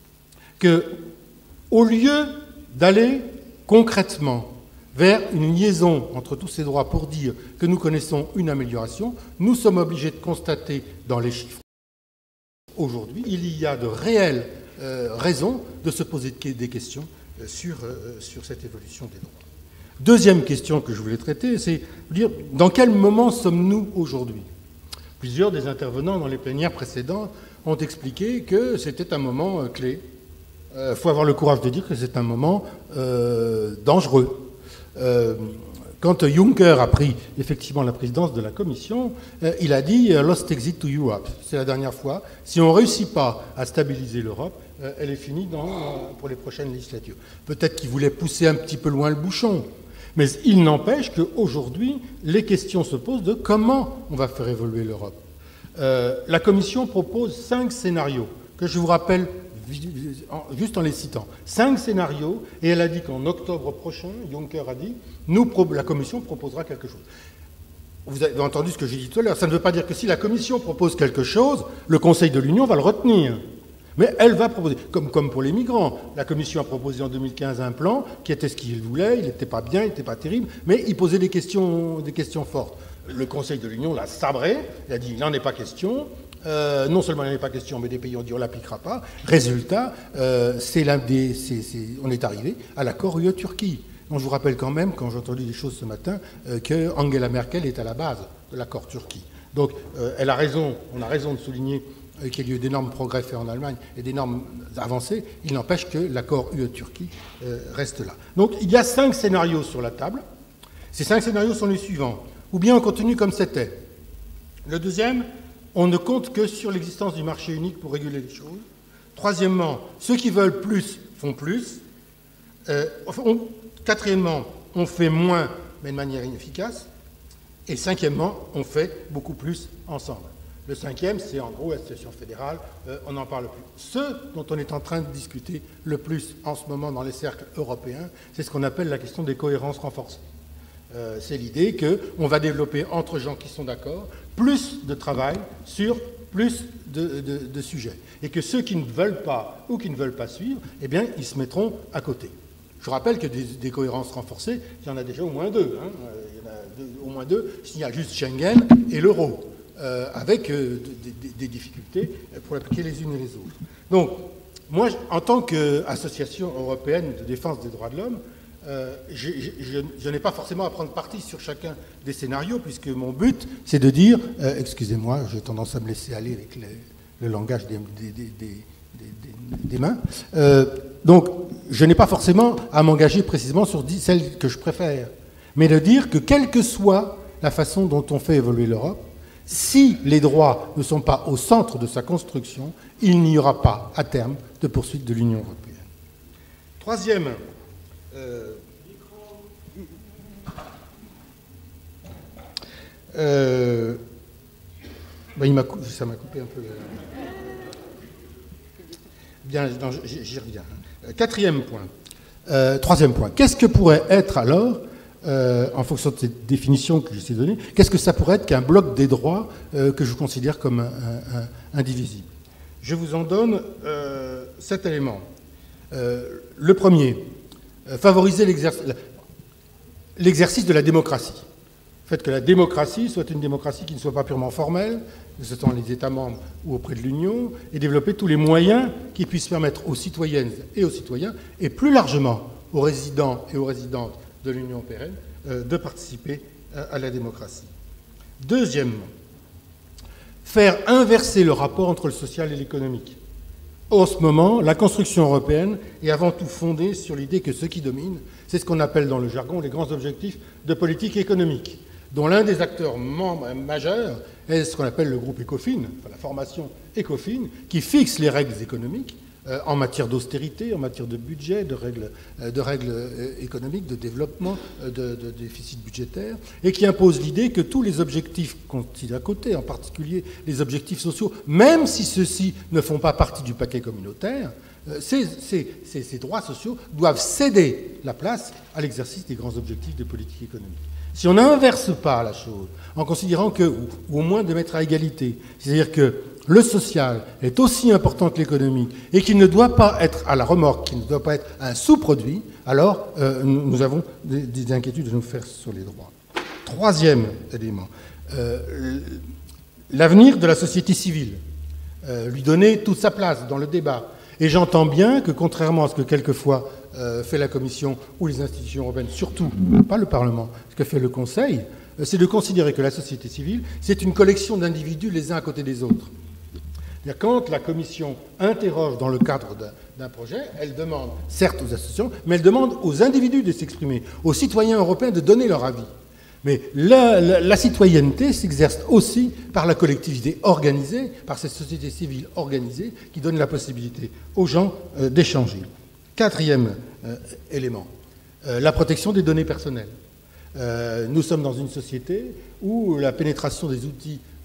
qu'au lieu d'aller concrètement vers une liaison entre tous ces droits pour dire que nous connaissons une amélioration, nous sommes obligés de constater dans les chiffres aujourd'hui, il y a de réelles euh, raisons de se poser des questions Sur, euh, sur cette évolution des droits. Deuxième question que je voulais traiter, c'est de dire dans quel moment sommes-nous aujourd'hui? Plusieurs des intervenants dans les plénières précédentes ont expliqué que c'était un moment euh, clé. Il euh, faut avoir le courage de dire que c'est un moment euh, dangereux. Euh, quand Juncker a pris effectivement la présidence de la Commission, euh, il a dit « Lost exit to Europe ». C'est la dernière fois. Si on ne réussit pas à stabiliser l'Europe, euh, elle est finie dans, euh, pour les prochaines législatures. Peut-être qu'il voulait pousser un petit peu loin le bouchon, mais il n'empêche qu'aujourd'hui, les questions se posent de comment on va faire évoluer l'Europe. Euh, la Commission propose cinq scénarios, que je vous rappelle juste en les citant. Cinq scénarios, et elle a dit qu'en octobre prochain, Juncker a dit, nous, la Commission proposera quelque chose. Vous avez entendu ce que j'ai dit tout à l'heure, ça ne veut pas dire que si la Commission propose quelque chose, le Conseil de l'Union va le retenir. Mais elle va proposer, comme, comme pour les migrants. La Commission a proposé en deux mille quinze un plan qui était ce qu'il voulait, il n'était pas bien, il n'était pas terrible, mais il posait des questions, des questions fortes. Le Conseil de l'Union l'a sabré, il a dit il n'en est pas question. Euh, non seulement il n'en est pas question, mais des pays ont dit on ne l'appliquera pas. Résultat, euh, c'est l'un des, c'est, c'est, on est arrivé à l'accord U E-Turquie. Donc je vous rappelle quand même, quand j'ai entendu des choses ce matin, euh, que Angela Merkel est à la base de l'accord Turquie. Donc euh, elle a raison, on a raison de souligner euh, qu'il y a eu d'énormes progrès faits en Allemagne et d'énormes avancées. Il n'empêche que l'accord U E-Turquie euh, reste là. Donc il y a cinq scénarios sur la table. Ces cinq scénarios sont les suivants. Ou bien on continue comme c'était. Le deuxième, on ne compte que sur l'existence du marché unique pour réguler les choses. Troisièmement, ceux qui veulent plus font plus. Euh, on, quatrièmement, on fait moins, mais de manière inefficace. Et cinquièmement, on fait beaucoup plus ensemble. Le cinquième, c'est en gros la situation fédérale, euh, on n'en parle plus. Ce dont on est en train de discuter le plus en ce moment dans les cercles européens, c'est ce qu'on appelle la question des cohérences renforcées. Euh, c'est l'idée qu'on va développer entre gens qui sont d'accord plus de travail sur plus de, de, de sujets. Et que ceux qui ne veulent pas ou qui ne veulent pas suivre, eh bien, ils se mettront à côté. Je rappelle que des, des cohérences renforcées, il y en a déjà au moins deux. Hein. Il y en a deux, au moins deux, s'il y a juste Schengen et l'euro, euh, avec euh, des, des, des difficultés pour l'appliquer les unes et les autres. Donc, moi, en tant qu'association européenne de défense des droits de l'homme, Euh, je, je, je n'ai pas forcément à prendre parti sur chacun des scénarios, puisque mon but, c'est de dire, euh, excusez-moi, j'ai tendance à me laisser aller avec les, le langage des, des, des, des, des, des mains, euh, donc je n'ai pas forcément à m'engager précisément sur celle que je préfère, mais de dire que quelle que soit la façon dont on fait évoluer l'Europe, si les droits ne sont pas au centre de sa construction, il n'y aura pas, à terme, de poursuite de l'Union européenne. Troisième... Euh, euh, ben il m'a, ça m'a coupé un peu. Bien, non, j'y reviens. Quatrième point. Euh, troisième point. Qu'est-ce que pourrait être alors, euh, en fonction de cette définition que j'essaie de donner, qu'est-ce que ça pourrait être qu'un bloc des droits euh, que je considère comme un, un, un, indivisible? Je vous en donne euh, sept éléments. Euh, le premier. Favoriser l'exercice, l'exercice de la démocratie. Le fait que la démocratie soit une démocratie qui ne soit pas purement formelle, que ce soit dans les États membres ou auprès de l'Union, et développer tous les moyens qui puissent permettre aux citoyennes et aux citoyens, et plus largement aux résidents et aux résidentes de l'Union européenne, euh, de participer à, à la démocratie. Deuxièmement, faire inverser le rapport entre le social et l'économique. En ce moment, la construction européenne est avant tout fondée sur l'idée que ce qui domine, c'est ce qu'on appelle dans le jargon les grands objectifs de politique économique, dont l'un des acteurs majeurs est ce qu'on appelle le groupe ECOFIN, enfin la formation ECOFIN, qui fixe les règles économiques euh, en matière d'austérité, en matière de budget, de règles, euh, de règles euh, économiques, de développement, euh, de, de déficit budgétaire, et qui impose l'idée que tous les objectifs qu'on tire à côté, en particulier les objectifs sociaux, même si ceux-ci ne font pas partie du paquet communautaire, euh, ces, ces, ces, ces droits sociaux doivent céder la place à l'exercice des grands objectifs de politique économique. Si on n'inverse pas la chose, en considérant que, ou, ou au moins de mettre à égalité, c'est-à-dire que le social est aussi important que l'économique et qu'il ne doit pas être à la remorque, qu'il ne doit pas être un sous-produit, alors euh, nous avons des, des inquiétudes à nous faire sur les droits. Troisième élément, euh, l'avenir de la société civile, euh, lui donner toute sa place dans le débat. Et j'entends bien que, contrairement à ce que quelquefois euh, fait la Commission ou les institutions européennes, surtout pas le Parlement, ce que fait le Conseil, euh, c'est de considérer que la société civile, c'est une collection d'individus les uns à côté des autres. Quand la Commission interroge dans le cadre d'un projet, elle demande, certes aux associations, mais elle demande aux individus de s'exprimer, aux citoyens européens de donner leur avis. Mais la, la, la citoyenneté s'exerce aussi par la collectivité organisée, par cette société civile organisée qui donne la possibilité aux gens euh, d'échanger. Quatrième euh, élément, euh, la protection des données personnelles. Euh, nous sommes dans une société où la pénétration des outils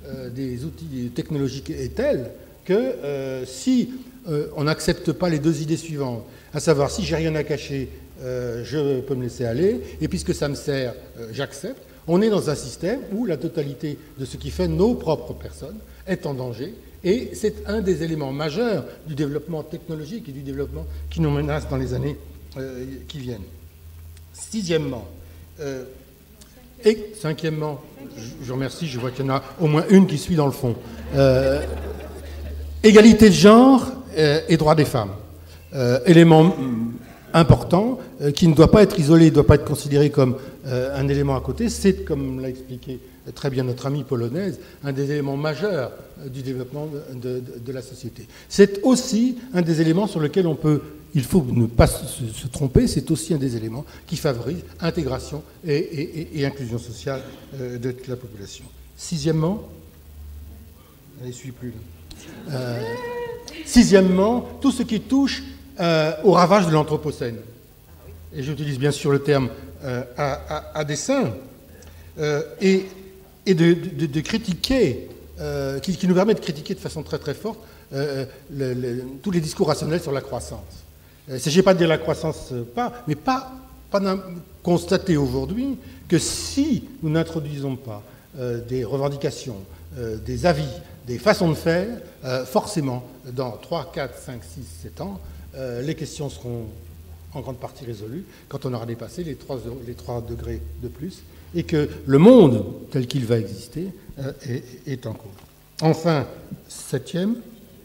euh, des outils technologiques est telle que euh, si euh, on n'accepte pas les deux idées suivantes, à savoir si j'ai rien à cacher, euh, je peux me laisser aller, et puisque ça me sert, euh, j'accepte, on est dans un système où la totalité de ce qui fait nos propres personnes est en danger, et c'est un des éléments majeurs du développement technologique et du développement qui nous menace dans les années euh, qui viennent. Sixièmement, euh, et cinquièmement, je, je remercie, je vois qu'il y en a au moins une qui suit dans le fond, euh, égalité de genre euh, et droits des femmes. Euh, élément important euh, qui ne doit pas être isolé, ne doit pas être considéré comme euh, un élément à côté, c'est, comme l'a expliqué très bien notre amie polonaise, un des éléments majeurs euh, du développement de, de, de la société. C'est aussi un des éléments sur lesquels on peut, il faut ne pas se, se tromper, c'est aussi un des éléments qui favorise intégration et, et, et inclusion sociale euh, de toute la population. Sixièmement, elle ne suit plus là. Euh, sixièmement, tout ce qui touche Euh, au ravage de l'Anthropocène. Et j'utilise bien sûr le terme euh, à, à, à dessein, euh, et, et de, de, de critiquer, euh, qui, qui nous permet de critiquer de façon très très forte euh, le, le, tous les discours rationnels sur la croissance. Il ne s'agit pas de dire la croissance euh, pas, mais pas, pas constater aujourd'hui que si nous n'introduisons pas euh, des revendications, euh, des avis, des façons de faire, euh, forcément, dans trois, quatre, cinq, six, sept ans, Euh, les questions seront en grande partie résolues quand on aura dépassé les trois, les trois degrés de plus et que le monde tel qu'il va exister euh, est, est en cours. Enfin, septième,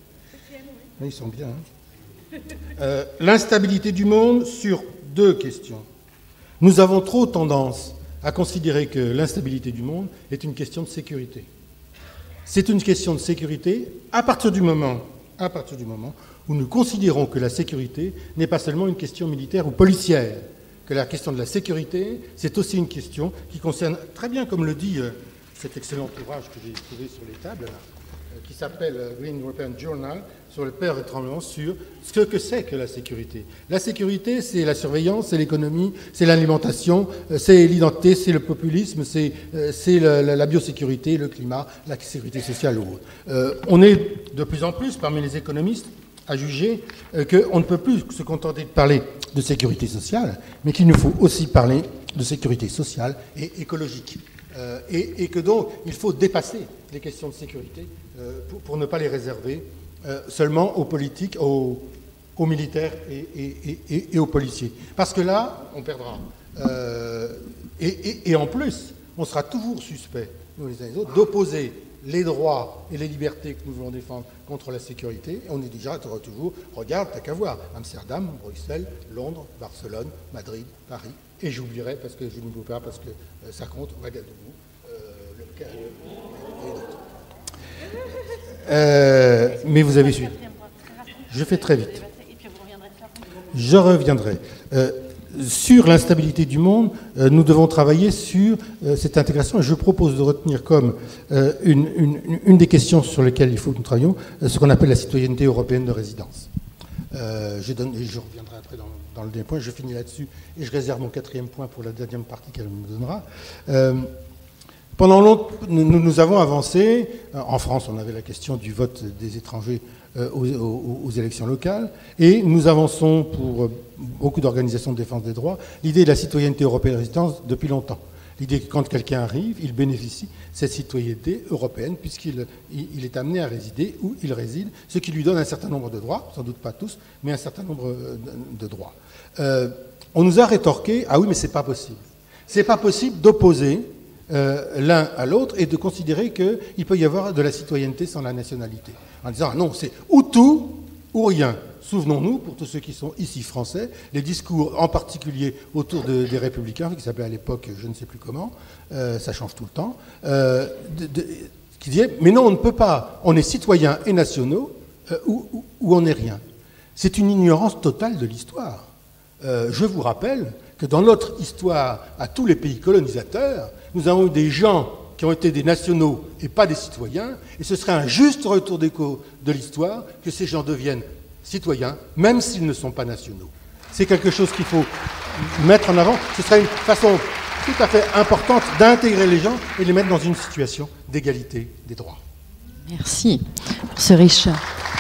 ils sont bien, hein. euh, l'instabilité du monde sur deux questions. Nous avons trop tendance à considérer que l'instabilité du monde est une question de sécurité. C'est une question de sécurité à partir du moment, à partir du moment où nous considérons que la sécurité n'est pas seulement une question militaire ou policière, que la question de la sécurité, c'est aussi une question qui concerne, très bien comme le dit euh, cet excellent ouvrage que j'ai trouvé sur les tables, là, euh, qui s'appelle euh, Green European Journal, sur le père et tremblement, sur ce que c'est que la sécurité. La sécurité, c'est la surveillance, c'est l'économie, c'est l'alimentation, euh, c'est l'identité, c'est le populisme, c'est euh, la, la, la biosécurité, le climat, la sécurité sociale ou autre. Euh, on est de plus en plus, parmi les économistes, à juger euh, qu'on ne peut plus se contenter de parler de sécurité sociale, mais qu'il nous faut aussi parler de sécurité sociale et écologique. Euh, et, et que donc, il faut dépasser les questions de sécurité euh, pour, pour ne pas les réserver euh, seulement aux politiques, aux, aux militaires et, et, et, et aux policiers. Parce que là, on perdra. Euh, et, et, et en plus, on sera toujours suspect, nous les uns et les autres, d'opposer les droits et les libertés que nous voulons défendre contre la sécurité. On est déjà toujours, regarde, t'as qu'à voir, Amsterdam, Bruxelles, Londres, Barcelone, Madrid, Paris, et j'oublierai, parce que je n'oublie pas, parce que euh, ça compte, Ouagadougou, euh, le, et d'autres. Euh, mais vous avez suivi. Je fais très vite. Je reviendrai. Euh, Sur l'instabilité du monde, euh, nous devons travailler sur euh, cette intégration et je propose de retenir comme euh, une, une, une des questions sur lesquelles il faut que nous travaillions euh, ce qu'on appelle la citoyenneté européenne de résidence. Euh, je, donne, et je reviendrai après dans, dans le dernier point, je finis là-dessus et je réserve mon quatrième point pour la deuxième partie qu'elle nous donnera. Euh, pendant longtemps, nous, nous avons avancé, en France on avait la question du vote des étrangers Aux, aux, aux élections locales, et nous avançons pour beaucoup d'organisations de défense des droits l'idée de la citoyenneté européenne de résidence depuis longtemps. L'idée que quand quelqu'un arrive, il bénéficie de cette citoyenneté européenne puisqu'il il est amené à résider où il réside, ce qui lui donne un certain nombre de droits, sans doute pas tous, mais un certain nombre de, de droits. Euh, on nous a rétorqué, ah oui mais c'est pas possible. C'est pas possible d'opposer euh, l'un à l'autre et de considérer qu'il peut y avoir de la citoyenneté sans la nationalité. En disant, ah non, c'est ou tout ou rien. Souvenons-nous, pour tous ceux qui sont ici français, les discours en particulier autour de, des Républicains, qui s'appelaient à l'époque je ne sais plus comment, euh, ça change tout le temps, euh, de, de, qui disaient, mais non, on ne peut pas, on est citoyens et nationaux, euh, ou, ou, ou on n'est rien. C'est une ignorance totale de l'histoire. Euh, je vous rappelle que dans notre histoire, à tous les pays colonisateurs, nous avons eu des gens qui ont été des nationaux et pas des citoyens, et ce serait un juste retour d'écho de l'histoire que ces gens deviennent citoyens, même s'ils ne sont pas nationaux. C'est quelque chose qu'il faut mettre en avant. Ce serait une façon tout à fait importante d'intégrer les gens et les mettre dans une situation d'égalité des droits. Merci pour ce riche.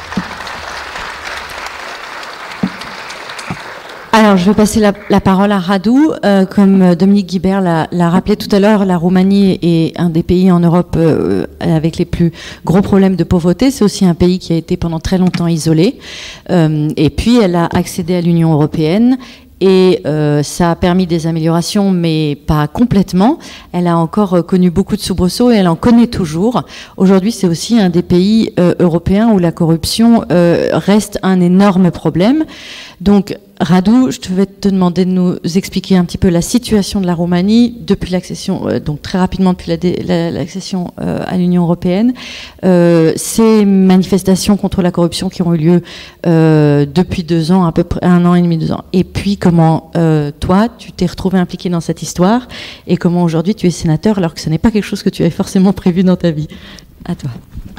Alors, je vais passer la, la parole à Radu. Euh, comme Dominique Guibert l'a rappelé tout à l'heure, la Roumanie est un des pays en Europe euh, avec les plus gros problèmes de pauvreté. C'est aussi un pays qui a été pendant très longtemps isolé. Euh, et puis, elle a accédé à l'Union européenne. Et euh, ça a permis des améliorations, mais pas complètement. Elle a encore euh, connu beaucoup de soubresauts et elle en connaît toujours. Aujourd'hui, c'est aussi un des pays euh, européens où la corruption euh, reste un énorme problème. Donc, Radu, je te vais te demander de nous expliquer un petit peu la situation de la Roumanie depuis l'accession, euh, donc très rapidement depuis l'accession la, la, euh, à l'Union européenne, euh, ces manifestations contre la corruption qui ont eu lieu euh, depuis deux ans, à peu près un an et demi, deux ans. Et puis comment euh, toi, tu t'es retrouvé impliqué dans cette histoire et comment aujourd'hui tu es sénateur alors que ce n'est pas quelque chose que tu avais forcément prévu dans ta vie. À toi.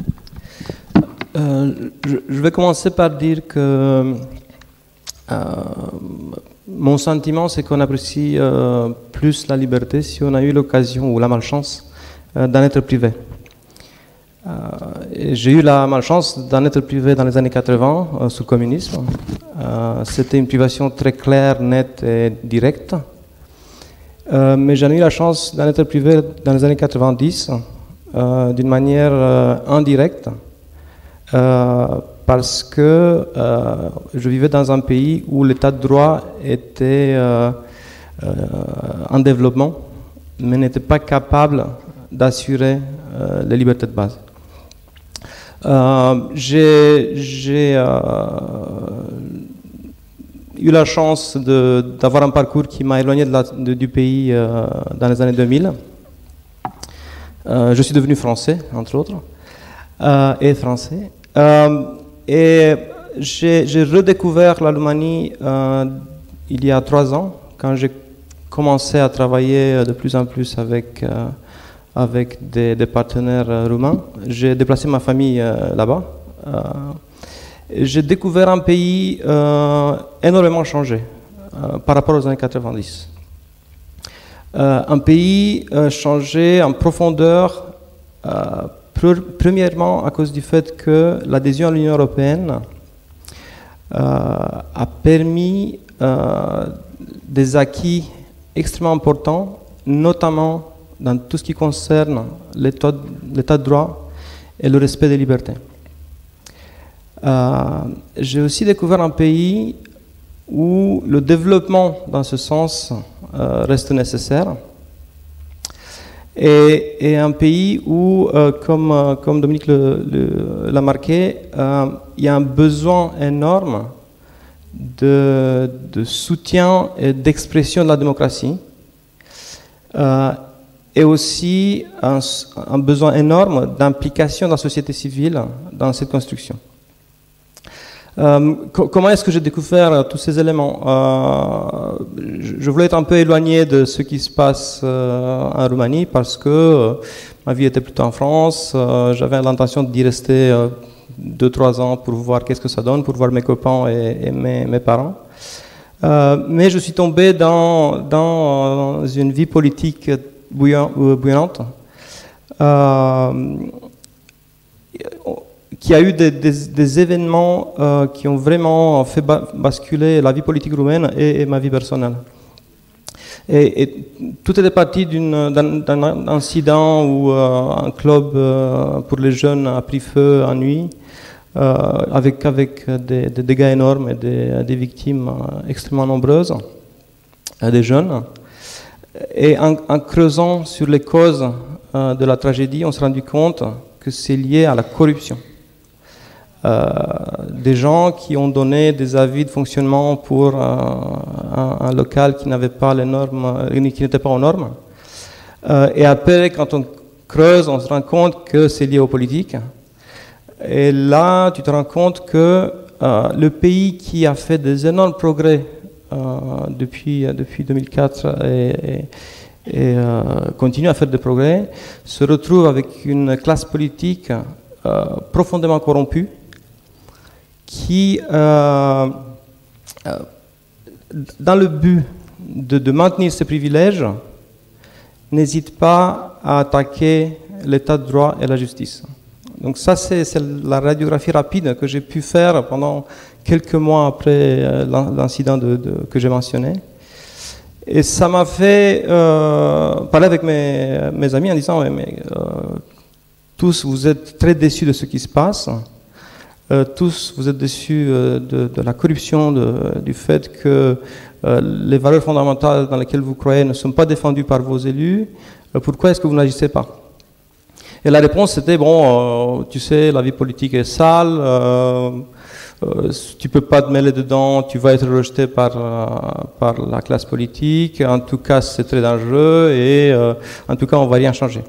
Euh, je, je vais commencer par dire que Euh, mon sentiment, c'est qu'on apprécie euh, plus la liberté si on a eu l'occasion ou la malchance euh, d'en être privé. Euh, J'ai eu la malchance d'en être privé dans les années quatre-vingts euh, sous le communisme. Euh, C'était une privation très claire, nette et directe. Euh, mais j'en ai eu la chance d'en être privé dans les années quatre-vingt-dix euh, d'une manière euh, indirecte. Euh, parce que euh, je vivais dans un pays où l'état de droit était euh, euh, en développement, mais n'était pas capable d'assurer euh, les libertés de base. Euh, J'ai euh, eu la chance d'avoir un parcours qui m'a éloigné de la, de, du pays euh, dans les années deux mille. Euh, je suis devenu français, entre autres, euh, et français. Euh, Et j'ai redécouvert la Roumanie euh, il y a trois ans, quand j'ai commencé à travailler de plus en plus avec, euh, avec des, des partenaires euh, roumains. J'ai déplacé ma famille euh, là-bas. Euh, j'ai découvert un pays euh, énormément changé euh, par rapport aux années quatre-vingt-dix. Euh, un pays euh, changé en profondeur, euh, premièrement, à cause du fait que l'adhésion à l'Union européenne euh, a permis euh, des acquis extrêmement importants, notamment dans tout ce qui concerne l'état de droit et le respect des libertés. Euh, J'ai aussi découvert un pays où le développement dans ce sens euh, reste nécessaire. Et, et un pays où, euh, comme, euh, comme Dominique l'a marqué, euh, il y a un besoin énorme de, de soutien et d'expression de la démocratie, euh, et aussi un, un besoin énorme d'implication de la société civile dans cette construction. Euh, comment est-ce que j'ai découvert euh, tous ces éléments? euh, je, je voulais être un peu éloigné de ce qui se passe euh, en Roumanie parce que euh, ma vie était plutôt en France. Euh, J'avais l'intention d'y rester euh, deux, trois ans pour voir qu'est-ce que ça donne, pour voir mes copains et, et mes, mes parents. Euh, mais je suis tombé dans, dans une vie politique bouillante. Euh, qui a eu des, des, des événements euh, qui ont vraiment fait basculer la vie politique roumaine et, et ma vie personnelle. Et, et tout était parti d'un incident où euh, un club euh, pour les jeunes a pris feu en nuit, euh, avec, avec des, des dégâts énormes et des, des victimes euh, extrêmement nombreuses, euh, des jeunes. Et en, en creusant sur les causes euh, de la tragédie, on s'est rendu compte que c'est lié à la corruption. Euh, des gens qui ont donné des avis de fonctionnement pour euh, un, un local qui n'avait pas les normes, qui n'était pas aux normes. Euh, et après, quand on creuse, on se rend compte que c'est lié aux politiques. Et là, tu te rends compte que euh, le pays qui a fait des énormes progrès euh, depuis, depuis deux mille quatre et, et, et euh, continue à faire des progrès, se retrouve avec une classe politique euh, profondément corrompue, qui, euh, euh, dans le but de, de maintenir ses privilèges, n'hésite pas à attaquer l'état de droit et la justice. Donc ça, c'est la radiographie rapide que j'ai pu faire pendant quelques mois après l'incident de, de, que j'ai mentionné. Et ça m'a fait euh, parler avec mes, mes amis en disant ouais, mais euh, tous vous êtes très déçus de ce qui se passe, euh, tous vous êtes déçus euh, de, de la corruption, de, du fait que euh, les valeurs fondamentales dans lesquelles vous croyez ne sont pas défendues par vos élus, euh, pourquoi est-ce que vous n'agissez pas? Et la réponse c'était bon, euh, tu sais, la vie politique est sale, euh, Euh, tu peux pas te mêler dedans, tu vas être rejeté par, euh, par la classe politique, en tout cas c'est très dangereux et euh, en tout cas on va rien changer.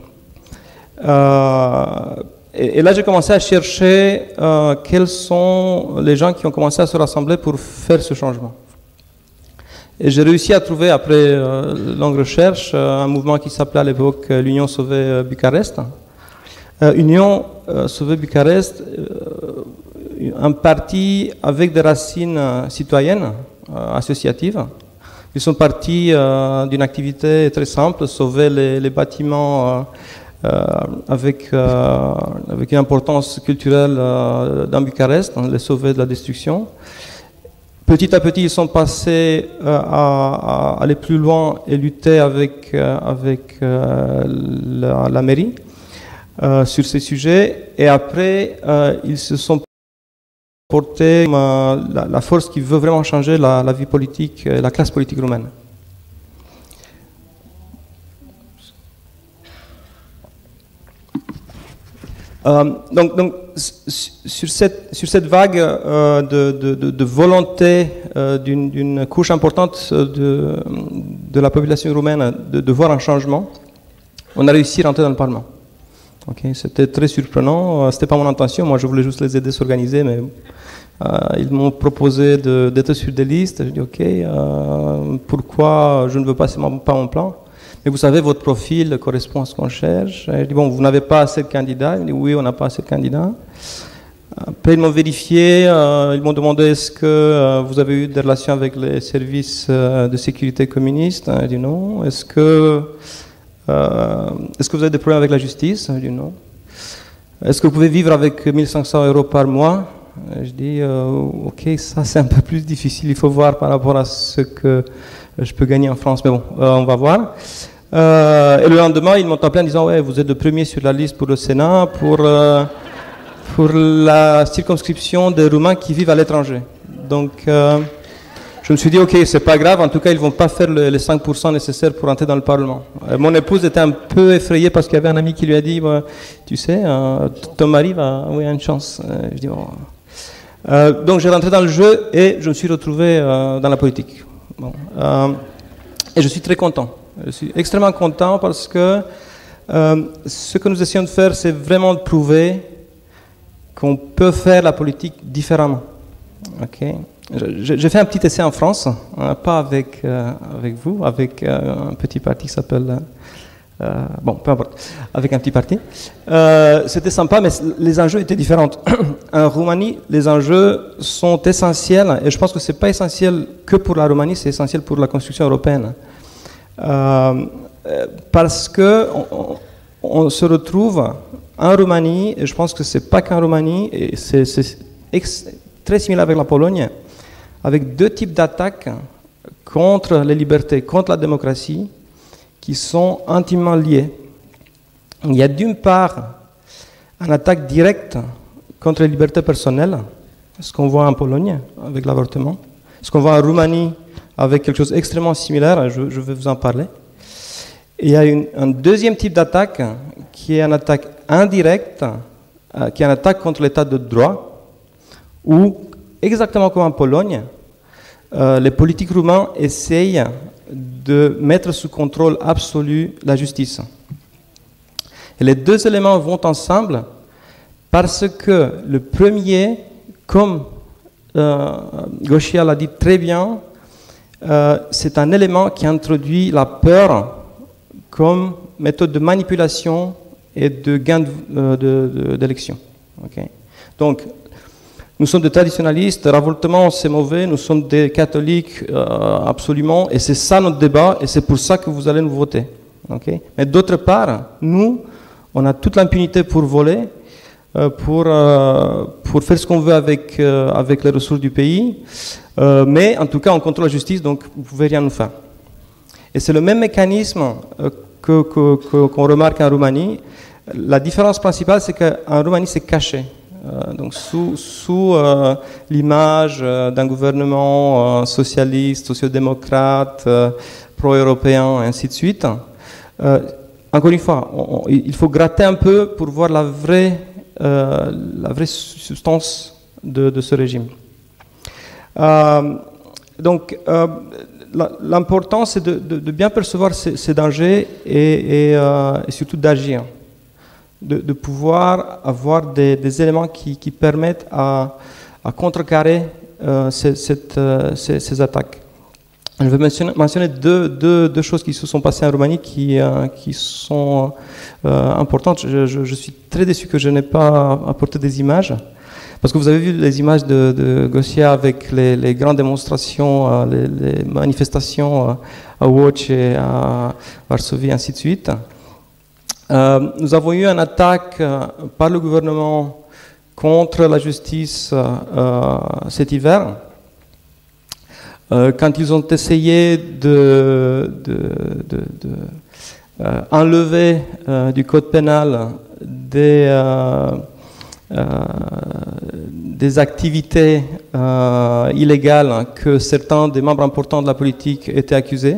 Euh, et, et là j'ai commencé à chercher euh, quels sont les gens qui ont commencé à se rassembler pour faire ce changement. Et j'ai réussi à trouver, après euh, longue recherche, euh, un mouvement qui s'appelait à l'époque euh, l'Union Sauvée euh, Bucarest. Euh, Union euh, Sauvée Bucarest, euh, un parti avec des racines euh, citoyennes, euh, associatives. Ils sont partis euh, d'une activité très simple, sauver les, les bâtiments euh, euh, avec, euh, avec une importance culturelle euh, dans Bucarest, hein, les sauver de la destruction. Petit à petit, ils sont passés euh, à, à aller plus loin et lutter avec, euh, avec euh, la, la mairie euh, sur ces sujets. Et après, euh, ils se sont porter euh, la, la force qui veut vraiment changer la, la vie politique, euh, la classe politique roumaine. Euh, donc, donc sur, cette, sur cette vague euh, de, de, de, de volonté euh, d'une couche importante de, de la population roumaine de, de voir un changement, on a réussi à rentrer dans le Parlement. Okay, c'était très surprenant, euh, c'était pas mon intention, moi je voulais juste les aider à s'organiser, mais euh, ils m'ont proposé d'être sur des listes. J'ai dit ok, euh, pourquoi je ne veux pas, c'est pas mon plan. Mais vous savez, votre profil correspond à ce qu'on cherche. Et je dis bon, vous n'avez pas assez de candidats. Ils m'ont dit oui, on n'a pas assez de candidats. Après ils m'ont vérifié, euh, ils m'ont demandé est-ce que euh, vous avez eu des relations avec les services euh, de sécurité communistes. J'ai dit non. Est-ce que Euh, Est-ce que vous avez des problèmes avec la justice? Je dis non. Est-ce que vous pouvez vivre avec mille cinq cents euros par mois? Je dis euh, ok, ça c'est un peu plus difficile, il faut voir par rapport à ce que je peux gagner en France, mais bon, euh, on va voir. Euh, et le lendemain, ils m'ont appelé en disant ouais, vous êtes le premier sur la liste pour le Sénat, pour, euh, pour la circonscription des Roumains qui vivent à l'étranger. Donc euh, je me suis dit, ok, c'est pas grave, en tout cas, ils vont pas faire le, les cinq pour cent nécessaires pour entrer dans le Parlement. Euh, mon épouse était un peu effrayée parce qu'il y avait un ami qui lui a dit, bah, tu sais, euh, ton mari va avoir une chance. Euh, je dis, oh. euh, donc j'ai rentré dans le jeu et je me suis retrouvé euh, dans la politique. Bon, euh, et je suis très content. Je suis extrêmement content parce que euh, ce que nous essayons de faire, c'est vraiment de prouver qu'on peut faire la politique différemment. Okay. J'ai fait un petit essai en France, hein, pas avec, euh, avec vous, avec euh, un petit parti qui s'appelle... Euh, bon, peu importe, avec un petit parti. Euh, C'était sympa, mais les enjeux étaient différents. En Roumanie, les enjeux sont essentiels, et je pense que ce n'est pas essentiel que pour la Roumanie, c'est essentiel pour la construction européenne. Euh, parce que on, on se retrouve en Roumanie, et je pense que ce n'est pas qu'en Roumanie, et c'est très similaire avec la Pologne, avec deux types d'attaques contre les libertés, contre la démocratie, qui sont intimement liées. Il y a d'une part une attaque directe contre les libertés personnelles, ce qu'on voit en Pologne avec l'avortement, ce qu'on voit en Roumanie avec quelque chose d'extrêmement similaire, je, je vais vous en parler. Et il y a une, un deuxième type d'attaque qui est une attaque indirecte, euh, qui est une attaque contre l'état de droit, où exactement comme en Pologne, euh, les politiques roumains essayent de mettre sous contrôle absolu la justice. Et les deux éléments vont ensemble parce que le premier, comme euh, Gosia l'a dit très bien, euh, c'est un élément qui introduit la peur comme méthode de manipulation et de gain d'élection. Okay. Donc, nous sommes des traditionalistes, l'avortement c'est mauvais, nous sommes des catholiques euh, absolument, et c'est ça notre débat, et c'est pour ça que vous allez nous voter. Okay? Mais d'autre part, nous, on a toute l'impunité pour voler, euh, pour, euh, pour faire ce qu'on veut avec, euh, avec les ressources du pays, euh, mais en tout cas, on contrôle la justice, donc vous ne pouvez rien nous faire. Et c'est le même mécanisme euh, que, que, que, qu'on remarque en Roumanie. La différence principale, c'est qu'en Roumanie, c'est caché. Euh, donc sous, sous euh, l'image euh, d'un gouvernement euh, socialiste, sociodémocrate, euh, pro-européen, et ainsi de suite. Euh, encore une fois, on, on, il faut gratter un peu pour voir la vraie, euh, la vraie substance de, de ce régime. Euh, donc, euh, l'important, c'est de, de, de bien percevoir ces, ces dangers et, et, euh, et surtout d'agir. De, de pouvoir avoir des, des éléments qui, qui permettent à, à contrecarrer euh, ces, cette, euh, ces, ces attaques. Je vais mentionner, mentionner deux, deux, deux choses qui se sont passées en Roumanie qui, euh, qui sont euh, importantes. Je, je, je suis très déçu que je n'ai pas apporté des images, parce que vous avez vu les images de, de Gosia avec les, les grandes démonstrations, euh, les, les manifestations euh, à Łódź et à Varsovie, et ainsi de suite. Euh, nous avons eu une attaque euh, par le gouvernement contre la justice euh, cet hiver, euh, quand ils ont essayé de, de, de, de euh, enlever euh, du code pénal des, euh, euh, des activités euh, illégales que certains des membres importants de la politique étaient accusés.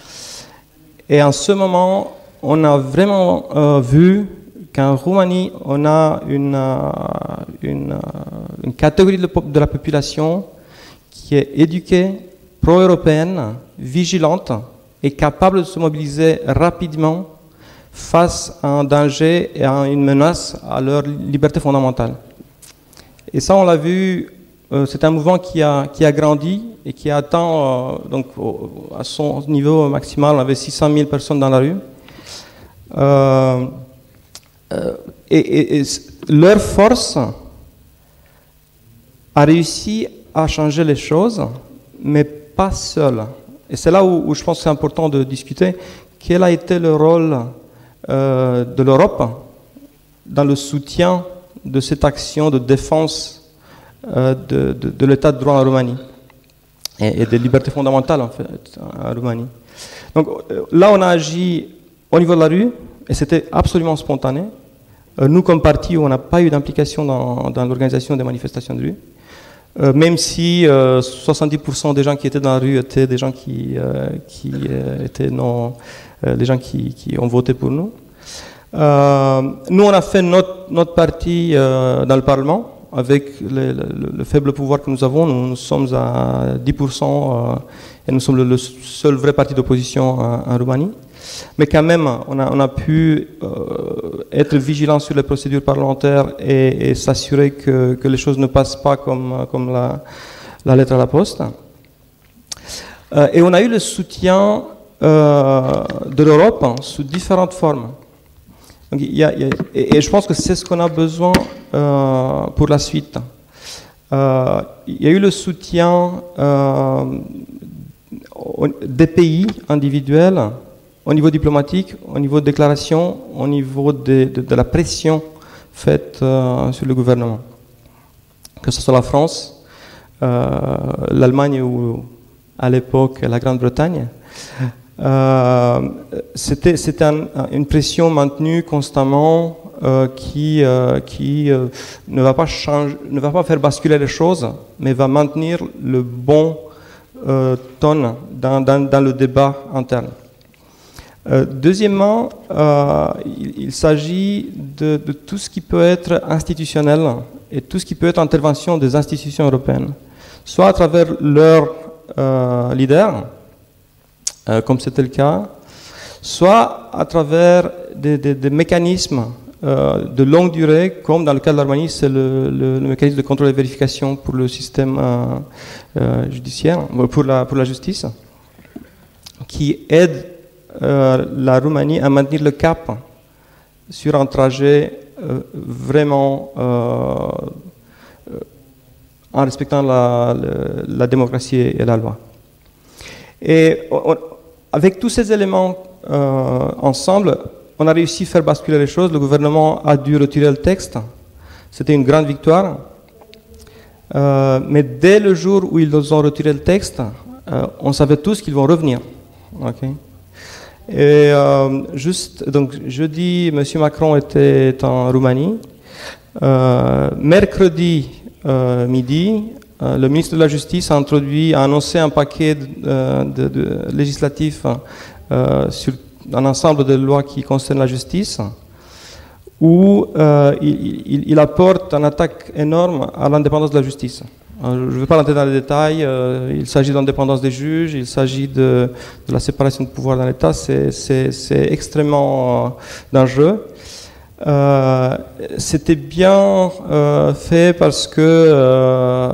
Et en ce moment, on a vraiment euh, vu qu'en Roumanie, on a une, euh, une, euh, une catégorie de, de la population qui est éduquée, pro-européenne, vigilante et capable de se mobiliser rapidement face à un danger et à une menace à leur liberté fondamentale. Et ça, on l'a vu, euh, c'est un mouvement qui a, qui a grandi et qui a atteint, euh, donc, au, à son niveau maximal, on avait six cent mille personnes dans la rue. Euh, euh, et, et, et leur force a réussi à changer les choses, mais pas seule. Et c'est là où, où je pense que c'est important de discuter quel a été le rôle euh, de l'Europe dans le soutien de cette action de défense euh, de, de, de l'état de droit en Roumanie et, et des libertés fondamentales en fait en Roumanie. Donc là, on a agi au niveau de la rue, et c'était absolument spontané. Euh, nous, comme parti, on n'a pas eu d'implication dans, dans l'organisation des manifestations de rue, euh, même si euh, soixante-dix pour cent des gens qui étaient dans la rue étaient des gens qui, euh, qui euh, étaient non, euh, des gens qui, qui ont voté pour nous. Euh, nous, on a fait notre, notre parti euh, dans le Parlement, avec le, le, le faible pouvoir que nous avons. Nous, nous sommes à dix pour cent euh, et nous sommes le, le seul vrai parti d'opposition en, en Roumanie. Mais quand même, on a, on a pu euh, être vigilant sur les procédures parlementaires et, et s'assurer que, que les choses ne passent pas comme, comme la, la lettre à la poste. Euh, et on a eu le soutien euh, de l'Europe hein, sous différentes formes. Donc, il y a, il y a, et, et je pense que c'est ce qu'on a besoin euh, pour la suite. Euh, il y a eu le soutien euh, des pays individuels, au niveau diplomatique, au niveau de déclaration, au niveau de, de, de la pression faite euh, sur le gouvernement. Que ce soit la France, euh, l'Allemagne ou à l'époque la Grande-Bretagne. Euh, c'était c'était un, une pression maintenue constamment euh, qui, euh, qui euh, ne, va pas changer, ne va pas faire basculer les choses, mais va maintenir le bon euh, ton dans, dans, dans le débat interne. Euh, deuxièmement, euh, il, il s'agit de, de tout ce qui peut être institutionnel et tout ce qui peut être intervention des institutions européennes, soit à travers leurs euh, leaders, euh, comme c'était le cas, soit à travers des, des, des mécanismes euh, de longue durée, comme dans le cas de l'Arménie, c'est le, le, le mécanisme de contrôle et vérification pour le système euh, euh, judiciaire, pour la, pour la justice, qui aide Euh, la Roumanie à maintenir le cap sur un trajet euh, vraiment euh, euh, en respectant la, la, la démocratie et la loi. Et on, avec tous ces éléments euh, ensemble, on a réussi à faire basculer les choses. Le gouvernement a dû retirer le texte. C'était une grande victoire. Euh, mais dès le jour où ils ont retiré le texte, euh, on savait tous qu'ils vont revenir. Okay. Et euh, juste, donc jeudi, M. Macron était en Roumanie. Euh, mercredi euh, midi, euh, le ministre de la Justice a introduit, a annoncé un paquet de, de, de législatif euh, sur un ensemble de lois qui concernent la justice, où euh, il, il, il apporte une attaque énorme à l'indépendance de la justice. Alors, je ne vais pas rentrer dans les détails, euh, il s'agit de l'indépendance des juges, il s'agit de, de la séparation de pouvoir dans l'État, c'est extrêmement euh, dangereux. Euh, C'était bien euh, fait parce que euh,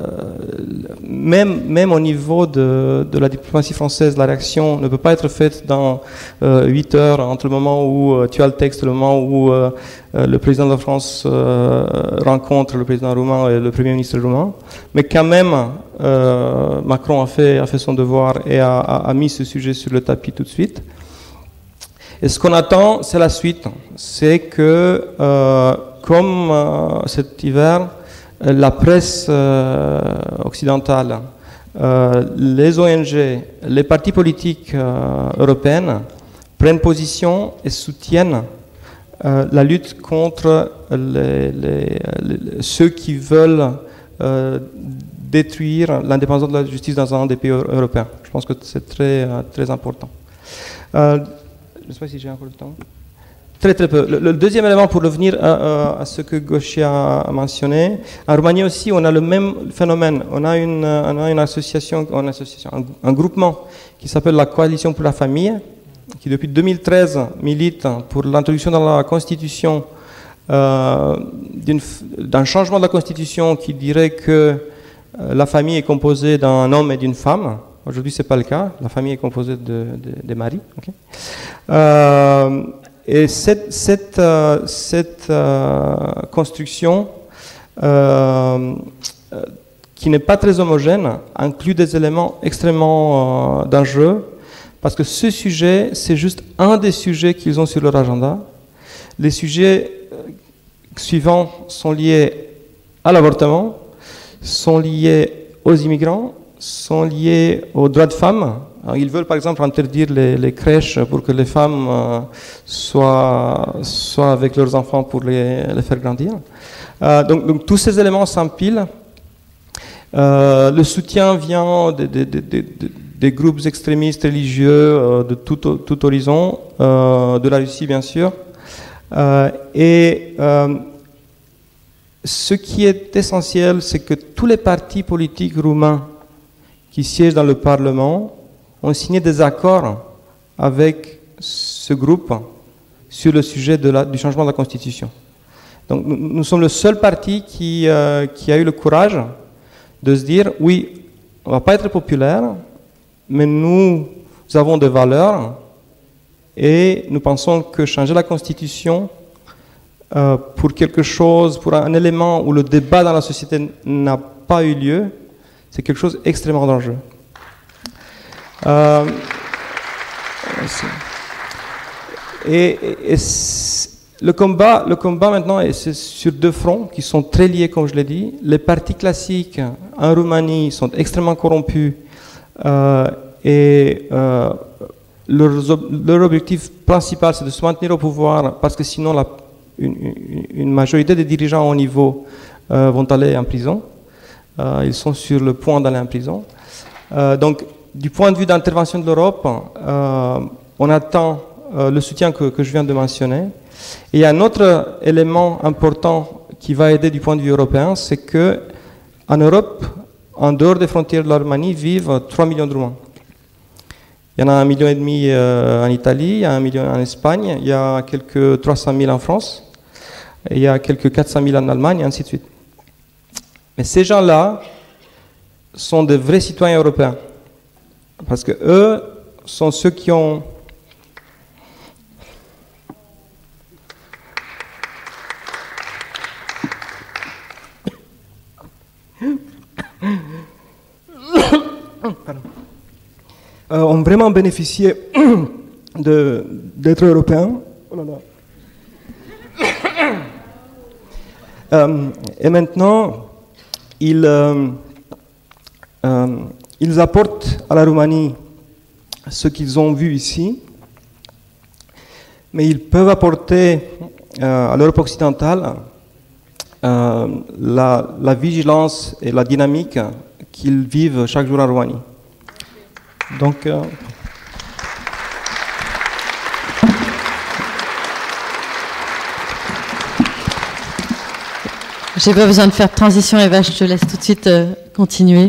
même, même au niveau de, de la diplomatie française, la réaction ne peut pas être faite dans euh, huit heures entre le moment où euh, tu as le texte et le moment où euh, euh, le président de la France euh, rencontre le président roumain et le premier ministre roumain. Mais quand même, euh, Macron a fait, a fait son devoir et a, a, a mis ce sujet sur le tapis tout de suite. Et ce qu'on attend, c'est la suite. C'est que, euh, comme euh, cet hiver, euh, la presse euh, occidentale, euh, les O N G, les partis politiques euh, européens prennent position et soutiennent euh, la lutte contre les, les, les, ceux qui veulent euh, détruire l'indépendance de la justice dans un des pays européens. Je pense que c'est très, euh, très important. Euh, Je ne sais pas si j'ai encore le temps. Très très peu. Le, le deuxième élément pour revenir à, à ce que Gaucher a mentionné, en Roumanie aussi on a le même phénomène. On a une, on a une association, une association un, un groupement qui s'appelle la Coalition pour la famille, qui depuis deux mille treize milite pour l'introduction dans la Constitution euh, d'un changement de la Constitution qui dirait que euh, la famille est composée d'un homme et d'une femme. Aujourd'hui, ce n'est pas le cas. La famille est composée de, de, de maris. Okay. Euh, et cette, cette, euh, cette euh, construction, euh, euh, qui n'est pas très homogène, inclut des éléments extrêmement euh, dangereux, parce que ce sujet, c'est juste un des sujets qu'ils ont sur leur agenda. Les sujets euh, suivants sont liés à l'avortement, sont liés aux immigrants, sont liés aux droits de femmes. Alors, ils veulent par exemple interdire les, les crèches pour que les femmes euh, soient, soient avec leurs enfants pour les, les faire grandir. Euh, donc, donc tous ces éléments s'empilent. Euh, le soutien vient des, des, des, des, des groupes extrémistes religieux euh, de tout, tout horizon, euh, de la Russie bien sûr. Euh, et euh, ce qui est essentiel, c'est que tous les partis politiques roumains qui siègent dans le Parlement ont signé des accords avec ce groupe sur le sujet de la, du changement de la Constitution. Donc nous, nous sommes le seul parti qui, euh, qui a eu le courage de se dire, oui, on ne va pas être populaire, mais nous, nous avons des valeurs et nous pensons que changer la Constitution euh, pour quelque chose, pour un élément où le débat dans la société n'a pas eu lieu, c'est quelque chose d'extrêmement dangereux. Euh, et, et, et le combat, le combat maintenant, c'est sur deux fronts qui sont très liés, comme je l'ai dit. Les partis classiques en Roumanie sont extrêmement corrompus euh, et euh, leur, leur objectif principal, c'est de se maintenir au pouvoir parce que sinon, la, une, une majorité des dirigeants au haut niveau euh, vont aller en prison. Euh, ils sont sur le point d'aller en prison. Euh, donc, du point de vue d'intervention de l'Europe, euh, on attend euh, le soutien que, que je viens de mentionner. Et il y a un autre élément important qui va aider du point de vue européen, c'est que en Europe, en dehors des frontières de la Roumanie, vivent trois millions de Roumains. Il y en a un million et demi euh, en Italie, il y a un million en Espagne, il y a quelques trois cent mille en France, et il y a quelques quatre cent mille en Allemagne, et ainsi de suite. Mais ces gens-là sont des vrais citoyens européens. Parce que eux sont ceux qui ont... euh, ont vraiment bénéficié d'être européens. Oh là là. euh, et maintenant, ils, euh, euh, ils apportent à la Roumanie ce qu'ils ont vu ici, mais ils peuvent apporter euh, à l'Europe occidentale euh, la, la vigilance et la dynamique qu'ils vivent chaque jour en Roumanie. Donc, euh, j'ai pas besoin de faire de transition, Eva, je te laisse tout de suite euh, continuer.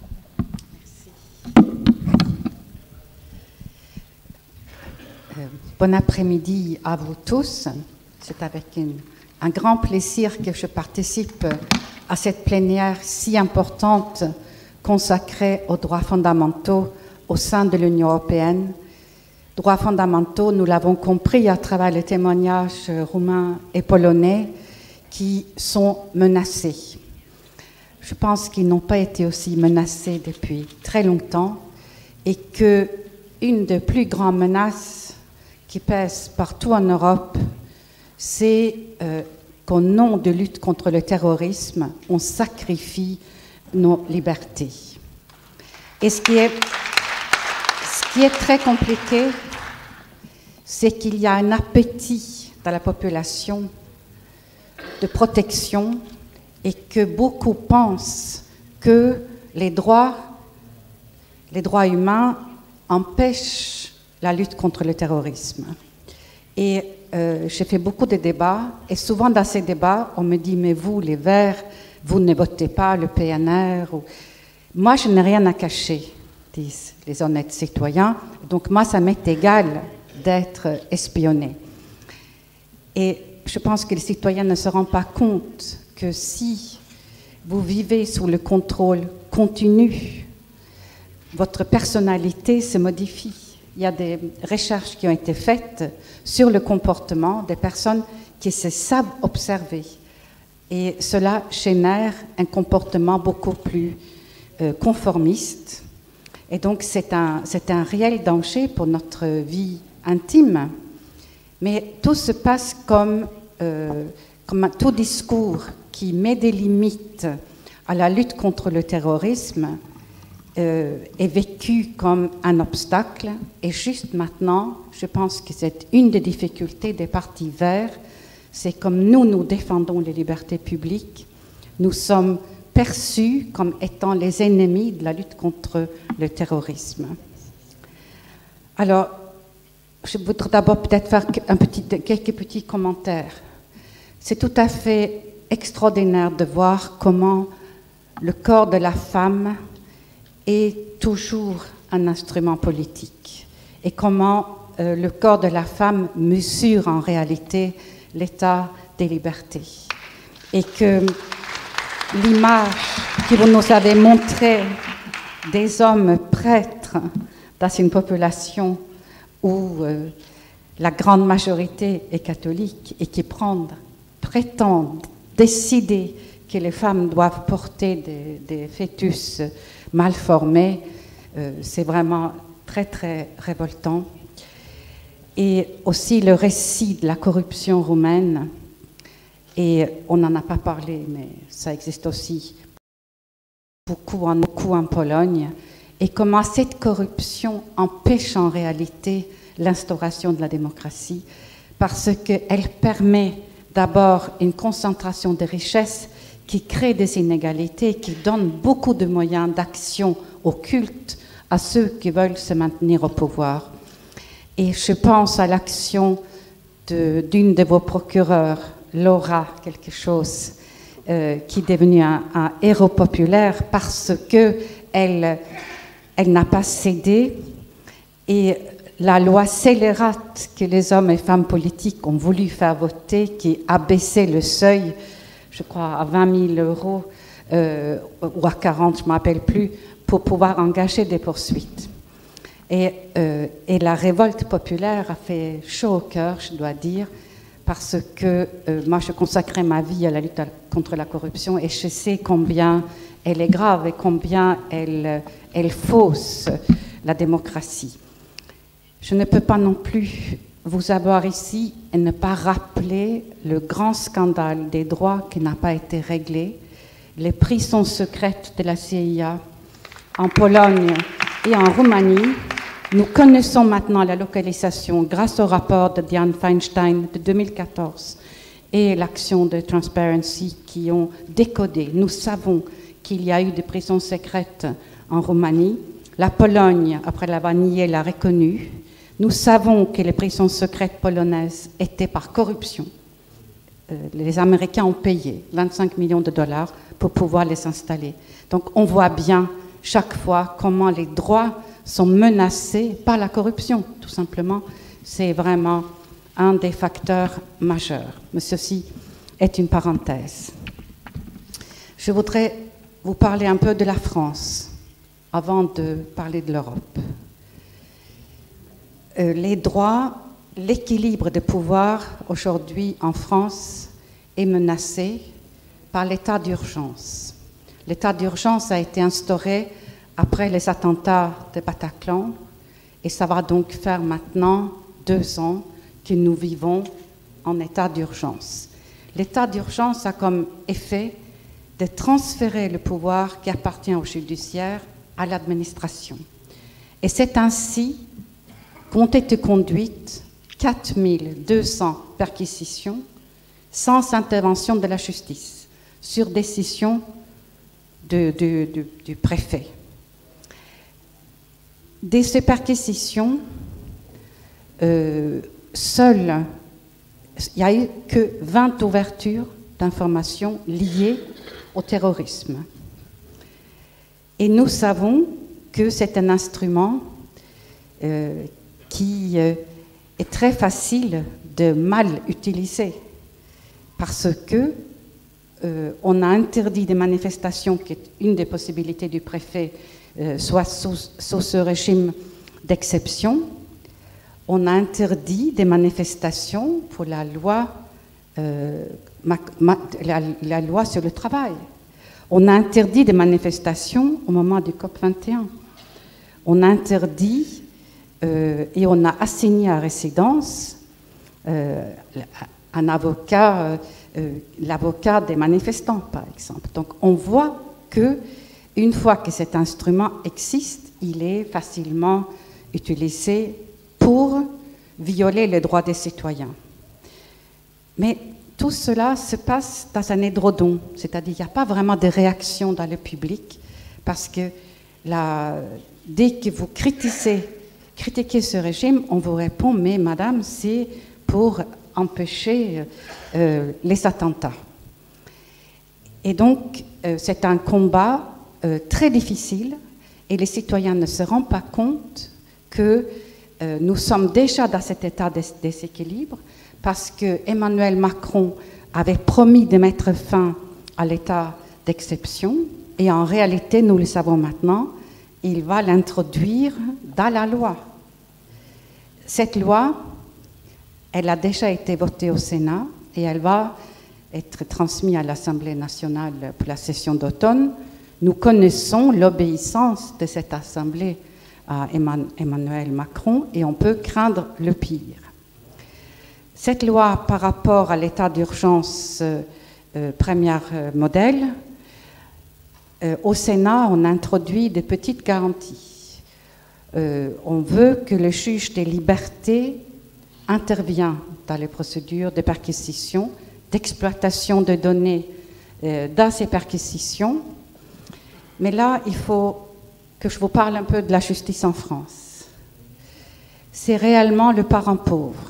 Bon après-midi à vous tous. C'est avec une, un grand plaisir que je participe à cette plénière si importante consacrée aux droits fondamentaux au sein de l'Union européenne. Droits fondamentaux, nous l'avons compris à travers les témoignages roumains et polonais qui sont menacés. Je pense qu'ils n'ont pas été aussi menacés depuis très longtemps et qu'une des plus grandes menaces qui pèse partout en Europe, c'est euh, qu'au nom de lutte contre le terrorisme, on sacrifie nos libertés. Et ce qui est, ce qui est très compliqué, c'est qu'il y a un appétit dans la population de protection et que beaucoup pensent que les droits, les droits humains empêchent la lutte contre le terrorisme. Et euh, j'ai fait beaucoup de débats, et souvent dans ces débats, on me dit « mais vous, les Verts, vous ne votez pas le P N R ». Moi, je n'ai rien à cacher, disent les honnêtes citoyens, donc moi, ça m'est égal d'être espionné. Et je pense que les citoyens ne se rendent pas compte que si vous vivez sous le contrôle continu, votre personnalité se modifie. Il y a des recherches qui ont été faites sur le comportement des personnes qui se savent observer. Et cela génère un comportement beaucoup plus euh, conformiste. Et donc, c'est un, c'est un réel danger pour notre vie intime. Mais tout se passe comme, euh, comme un, tout discours qui met des limites à la lutte contre le terrorisme Euh, est vécu comme un obstacle. Et juste maintenant, je pense que c'est une des difficultés des partis verts, c'est comme nous, nous défendons les libertés publiques, nous sommes perçus comme étant les ennemis de la lutte contre le terrorisme. Alors, je voudrais d'abord peut-être faire un petit, quelques petits commentaires. C'est tout à fait extraordinaire de voir comment le corps de la femme est toujours un instrument politique et comment euh, le corps de la femme mesure en réalité l'état des libertés. Et que l'image que vous nous avez montrée des hommes prêtres dans une population où euh, la grande majorité est catholique et qui prennent, prétendent décider que les femmes doivent porter des, des fœtus mal formés, euh, c'est vraiment très très révoltant. Et aussi le récit de la corruption roumaine, et on n'en a pas parlé, mais ça existe aussi beaucoup en, beaucoup en Pologne, et comment cette corruption empêche en réalité l'instauration de la démocratie, parce qu'elle permet d'abord une concentration de richesses qui crée des inégalités, qui donne beaucoup de moyens d'action occulte à ceux qui veulent se maintenir au pouvoir. Et je pense à l'action d'une de, de vos procureurs, Laura quelque chose, euh, qui est devenue un, un héros populaire parce qu'elle elle n'a pas cédé. Et la loi scélérate que les hommes et femmes politiques ont voulu faire voter, qui abaissait le seuil, je crois, à vingt mille euros euh, ou à quarante, je ne me rappelle plus, pour pouvoir engager des poursuites. Et, euh, et la révolte populaire a fait chaud au cœur, je dois dire, parce que euh, moi, je consacrais ma vie à la lutte contre la corruption et je sais combien elle est grave et combien elle, elle fausse la démocratie. Je ne peux pas non plus vous avoir ici et ne pas rappeler le grand scandale des droits qui n'a pas été réglé, les prisons secrètes de la C I A en Pologne et en Roumanie. Nous connaissons maintenant la localisation grâce au rapport de Dianne Feinstein de deux mille quatorze et l'action de Transparency qui ont décodé. Nous savons qu'il y a eu des prisons secrètes en Roumanie. La Pologne, après l'avoir nié, l'a reconnu. Nous savons que les prisons secrètes polonaises étaient par corruption. Euh, les Américains ont payé vingt-cinq millions de dollars pour pouvoir les installer. Donc on voit bien chaque fois comment les droits sont menacés par la corruption, tout simplement. C'est vraiment un des facteurs majeurs. Mais ceci est une parenthèse. Je voudrais vous parler un peu de la France avant de parler de l'Europe. Euh, les droits, l'équilibre de pouvoir aujourd'hui en France est menacé par l'état d'urgence. L'état d'urgence a été instauré après les attentats de Bataclan et ça va donc faire maintenant deux ans que nous vivons en état d'urgence. L'état d'urgence a comme effet de transférer le pouvoir qui appartient au judiciaire à l'administration. Et c'est ainsi qu'ont été conduites quatre mille deux cents perquisitions sans intervention de la justice, sur décision de, de, de, du préfet. De ces perquisitions, euh, seules, il n'y a eu que vingt ouvertures d'informations liées au terrorisme. Et nous savons que c'est un instrument euh, qui euh, est très facile de mal utiliser parce que euh, on a interdit des manifestations, qui est une des possibilités du préfet, euh, soit sous, sous ce régime d'exception. On a interdit des manifestations pour la loi, euh, ma, ma, la, la loi sur le travail. On a interdit des manifestations au moment du COP vingt et un. On a interdit euh, et on a assigné à résidence euh, un avocat, euh, l'avocat des manifestants, par exemple. Donc on voit que une fois que cet instrument existe, il est facilement utilisé pour violer les droits des citoyens. Mais tout cela se passe dans un édredon, c'est-à-dire qu'il n'y a pas vraiment de réaction dans le public, parce que la, dès que vous critiquez, critiquez ce régime, on vous répond « mais madame, c'est pour empêcher euh, les attentats ». Et donc, euh, c'est un combat euh, très difficile, et les citoyens ne se rendent pas compte que euh, nous sommes déjà dans cet état de déséquilibre, parce que Emmanuel Macron avait promis de mettre fin à l'état d'exception, et en réalité, nous le savons maintenant, il va l'introduire dans la loi. Cette loi, elle a déjà été votée au Sénat, et elle va être transmise à l'Assemblée nationale pour la session d'automne. Nous connaissons l'obéissance de cette Assemblée à Emmanuel Macron, et on peut craindre le pire. Cette loi, par rapport à l'état d'urgence euh, euh, premier euh, modèle, euh, au Sénat, on introduit des petites garanties. Euh, on veut que le juge des libertés intervienne dans les procédures de perquisition, d'exploitation de données euh, dans ces perquisitions. Mais là, il faut que je vous parle un peu de la justice en France. C'est réellement le parent pauvre.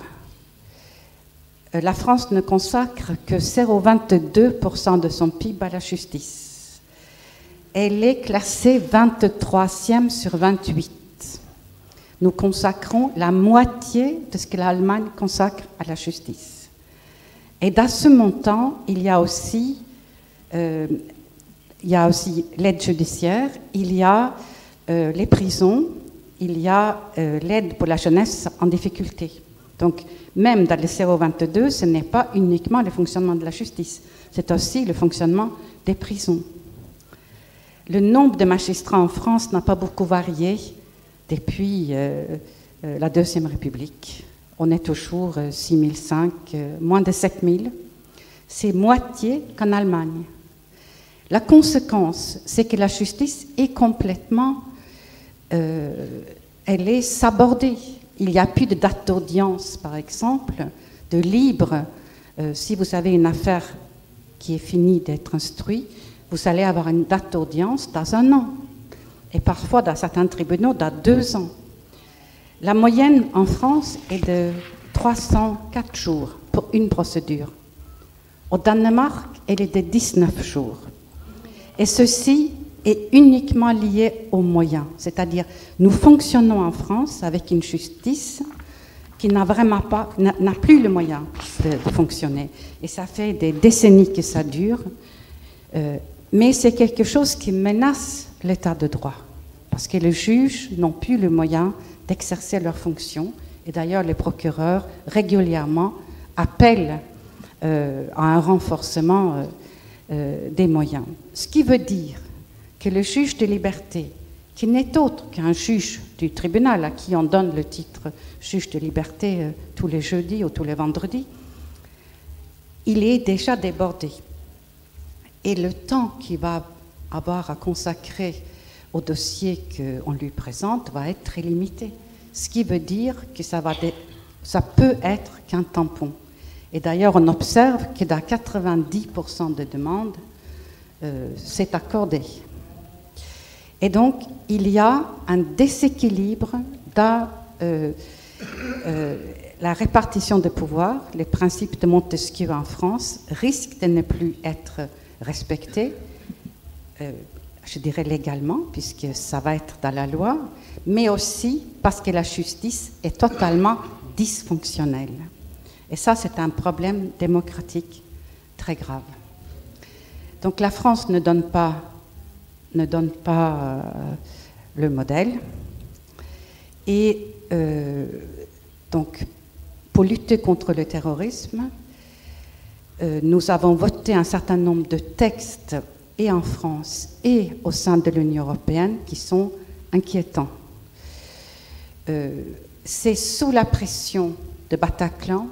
La France ne consacre que zéro virgule vingt-deux pour cent de son P I B à la justice. Elle est classée vingt-troisième sur vingt-huit. Nous consacrons la moitié de ce que l'Allemagne consacre à la justice. Et dans ce montant, il y a aussi, euh, il y a aussi l'aide judiciaire, il y a euh, les prisons, il y a euh, l'aide pour la jeunesse en difficulté. Donc, même dans le zéro virgule vingt-deux, ce n'est pas uniquement le fonctionnement de la justice, c'est aussi le fonctionnement des prisons. Le nombre de magistrats en France n'a pas beaucoup varié depuis euh, euh, la Deuxième République. On est toujours euh, six mille cinq, euh, moins de sept mille. C'est moitié qu'en Allemagne. La conséquence, c'est que la justice est complètement, euh, elle est sabordée. Il n'y a plus de date d'audience, par exemple, de libre. Euh, si vous avez une affaire qui est finie d'être instruite, vous allez avoir une date d'audience dans un an. Et parfois, dans certains tribunaux, dans deux ans. La moyenne en France est de trois cent quatre jours pour une procédure. Au Danemark, elle est de dix-neuf jours. Et ceci est uniquement lié aux moyens. C'est-à-dire, nous fonctionnons en France avec une justice qui n'a vraiment pas, n'a plus le moyen de fonctionner. Et ça fait des décennies que ça dure. Euh, mais c'est quelque chose qui menace l'état de droit. Parce que les juges n'ont plus le moyen d'exercer leurs fonctions. Et d'ailleurs, les procureurs régulièrement appellent euh, à un renforcement euh, euh, des moyens. Ce qui veut dire que le juge de liberté, qui n'est autre qu'un juge du tribunal à qui on donne le titre juge de liberté euh, tous les jeudis ou tous les vendredis, il est déjà débordé. Et le temps qu'il va avoir à consacrer au dossier qu'on lui présente va être très limité. Ce qui veut dire que ça, va dé... ça peut être qu'un tampon. Et d'ailleurs, on observe que dans quatre-vingt-dix pour cent des demandes, euh, c'est accordé. Et donc, il y a un déséquilibre dans euh, euh, la répartition des pouvoirs. Les principes de Montesquieu en France risquent de ne plus être respectés, euh, je dirais légalement, puisque ça va être dans la loi, mais aussi parce que la justice est totalement dysfonctionnelle. Et ça, c'est un problème démocratique très grave. Donc la France ne donne pas, ne donne pas euh, le modèle. Et euh, donc, pour lutter contre le terrorisme, euh, nous avons voté un certain nombre de textes, et en France et au sein de l'Union européenne, qui sont inquiétants. Euh, c'est sous la pression de Bataclan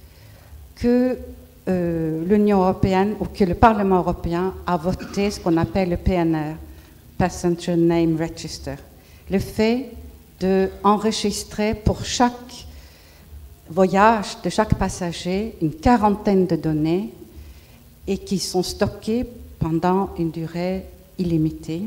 que euh, l'Union européenne ou que le Parlement européen a voté ce qu'on appelle le P N R, Passenger Name Register, le fait d'enregistrer pour chaque voyage de chaque passager une quarantaine de données et qui sont stockées pendant une durée illimitée.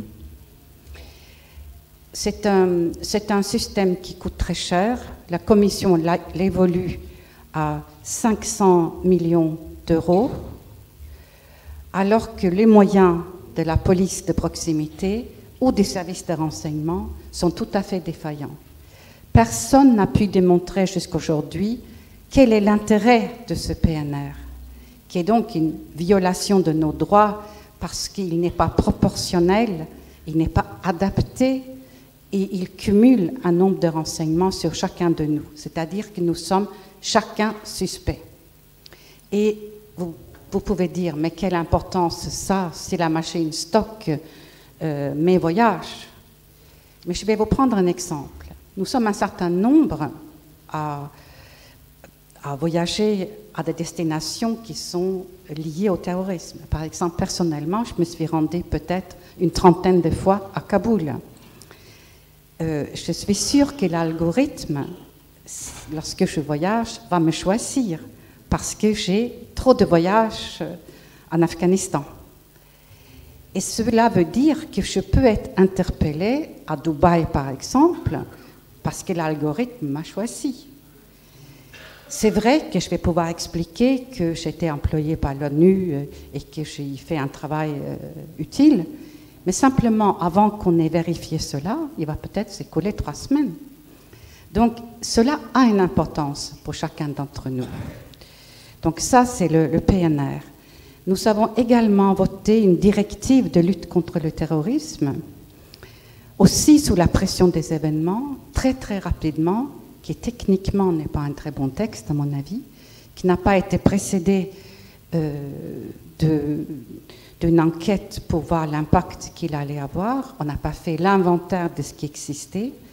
C'est un, c'est un système qui coûte très cher. La Commission l'évolue à cinq cents millions d'euros, alors que les moyens de la police de proximité ou des services de renseignement sont tout à fait défaillants. Personne n'a pu démontrer jusqu'aujourd'hui quel est l'intérêt de ce P N R, qui est donc une violation de nos droits parce qu'il n'est pas proportionnel, il n'est pas adapté et il cumule un nombre de renseignements sur chacun de nous. C'est-à-dire que nous sommes chacun suspect. Et vous, vous pouvez dire, mais quelle importance ça, si la machine stocke euh, mes voyages? Mais je vais vous prendre un exemple. Nous sommes un certain nombre à, à voyager à des destinations qui sont liées au terrorisme. Par exemple, personnellement, je me suis rendue peut-être une trentaine de fois à Kaboul. Euh, je suis sûre que l'algorithme, lorsque je voyage, va me choisir parce que j'ai trop de voyages en Afghanistan. Et cela veut dire que je peux être interpellée à Dubaï, par exemple, parce que l'algorithme m'a choisi. C'est vrai que je vais pouvoir expliquer que j'étais employée par l'ONU et que j'ai fait un travail euh, utile, mais simplement, avant qu'on ait vérifié cela, il va peut-être s'écouler trois semaines. Donc, cela a une importance pour chacun d'entre nous. Donc ça, c'est le, le P N R. Nous avons également voté une directive de lutte contre le terrorisme, aussi sous la pression des événements, très très rapidement, qui techniquement n'est pas un très bon texte, à mon avis, qui n'a pas été précédé euh, de, d'une enquête pour voir l'impact qu'il allait avoir. On n'a pas fait l'inventaire de ce qui existait.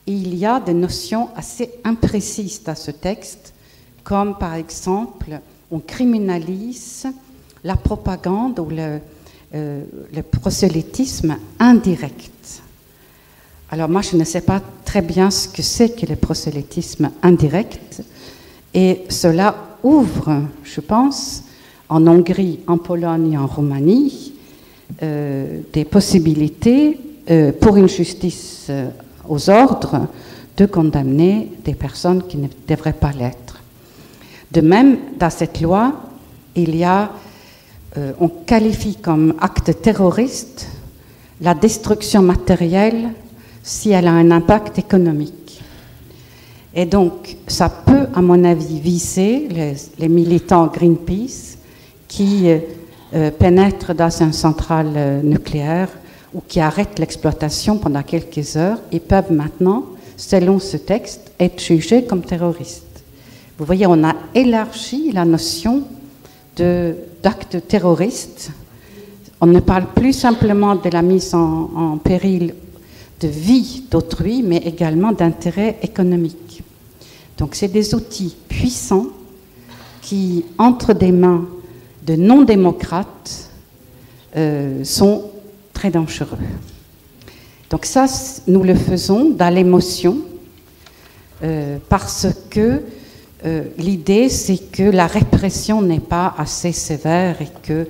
Et il y a des notions assez imprécises dans ce texte, comme par exemple, on criminalise la propagande ou le, euh, le prosélytisme indirect. Alors moi, je ne sais pas très bien ce que c'est que le prosélytisme indirect, et cela ouvre, je pense, en Hongrie, en Pologne et en Roumanie, euh, des possibilités euh, pour une justice euh, aux ordres de condamner des personnes qui ne devraient pas l'être. De même, dans cette loi, il y a, euh, on qualifie comme acte terroriste la destruction matérielle si elle a un impact économique. Et donc, ça peut, à mon avis, viser les, les militants Greenpeace qui euh, euh, pénètrent dans une centrale euh, nucléaire ou qui arrêtent l'exploitation pendant quelques heures et peuvent maintenant, selon ce texte, être jugés comme terroristes. Vous voyez, on a élargi la notion de, d'acte terroriste. On ne parle plus simplement de la mise en, en péril de vie d'autrui, mais également d'intérêt économique. Donc, c'est des outils puissants qui, entre des mains de non-démocrates, euh, sont très dangereux. Donc ça, nous le faisons dans l'émotion, euh, parce que euh, l'idée, c'est que la répression n'est pas assez sévère et qu'il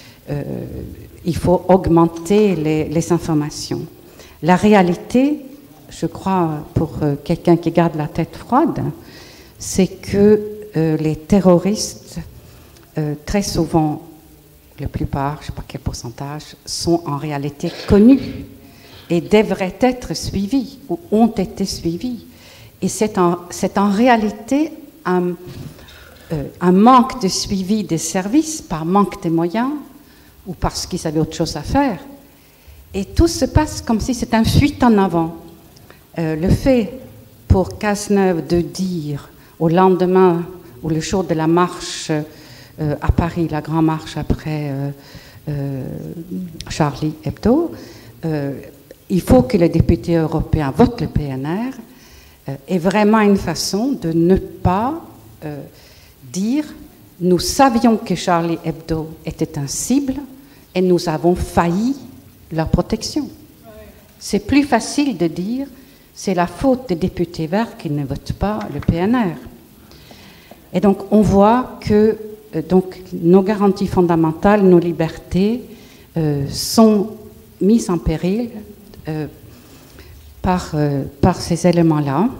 euh, faut augmenter les, les informations. La réalité, je crois, pour euh, quelqu'un qui garde la tête froide, c'est que euh, les terroristes, euh, très souvent, la plupart, je ne sais pas quel pourcentage, sont en réalité connus et devraient être suivis ou ont été suivis. Et c'est en, c'est en réalité un, euh, un manque de suivi des services par manque de moyens ou parce qu'ils avaient autre chose à faire. Et tout se passe comme si c'était une fuite en avant. Euh, le fait pour Cazeneuve de dire au lendemain ou le jour de la marche euh, à Paris, la grande marche après euh, euh, Charlie Hebdo, euh, il faut que les députés européens votent le P N R, euh, est vraiment une façon de ne pas euh, dire « nous savions que Charlie Hebdo était un cible et nous avons failli leur protection ». C'est plus facile de dire « c'est la faute des députés verts qui ne votent pas le P N R ». Et donc on voit que euh, donc, nos garanties fondamentales, nos libertés euh, sont mises en péril Euh, par, euh, par ces éléments-là.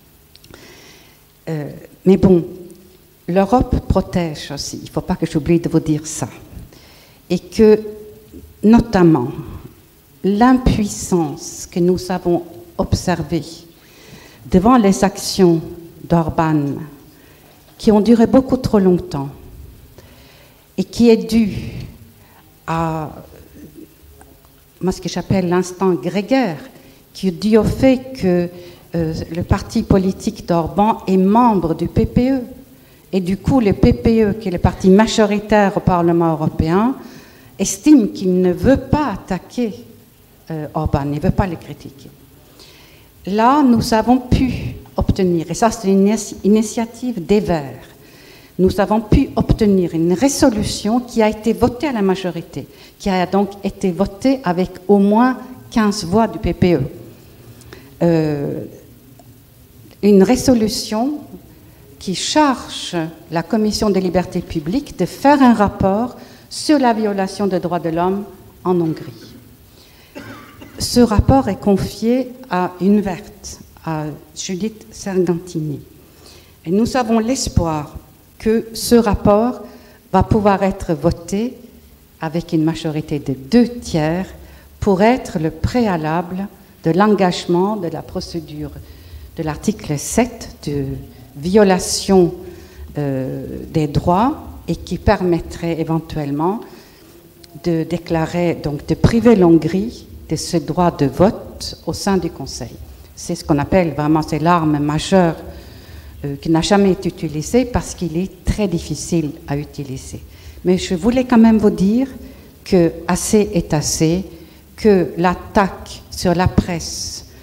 Euh, mais bon, l'Europe protège aussi, il ne faut pas que j'oublie de vous dire ça. Et que, notamment, l'impuissance que nous avons observée devant les actions d'Orban, qui ont duré beaucoup trop longtemps, et qui est due à moi, ce que j'appelle l'instant grégaire, qui est dû au fait que euh, le parti politique d'Orban est membre du P P E. Et du coup, le P P E, qui est le parti majoritaire au Parlement européen, estime qu'il ne veut pas attaquer euh, Orban, il ne veut pas le critiquer. Là, nous avons pu obtenir, et ça c'est une initiative des Verts, nous avons pu obtenir une résolution qui a été votée à la majorité, qui a donc été votée avec au moins quinze voix du P P E. Euh, une résolution qui charge la Commission des libertés publiques de faire un rapport sur la violation des droits de l'homme en Hongrie. Ce rapport est confié à une verte, à Judith Sargentini. Et nous avons l'espoir que ce rapport va pouvoir être voté avec une majorité de deux tiers pour être le préalable de l'engagement de la procédure de l'article sept de violation euh, des droits et qui permettrait éventuellement de déclarer, donc de priver l'Hongrie de ce droit de vote au sein du Conseil. C'est ce qu'on appelle vraiment, c'est l'arme majeure Euh, qui n'a jamais été utilisé parce qu'il est très difficile à utiliser. Mais je voulais quand même vous dire que assez est assez, que l'attaque sur la presse,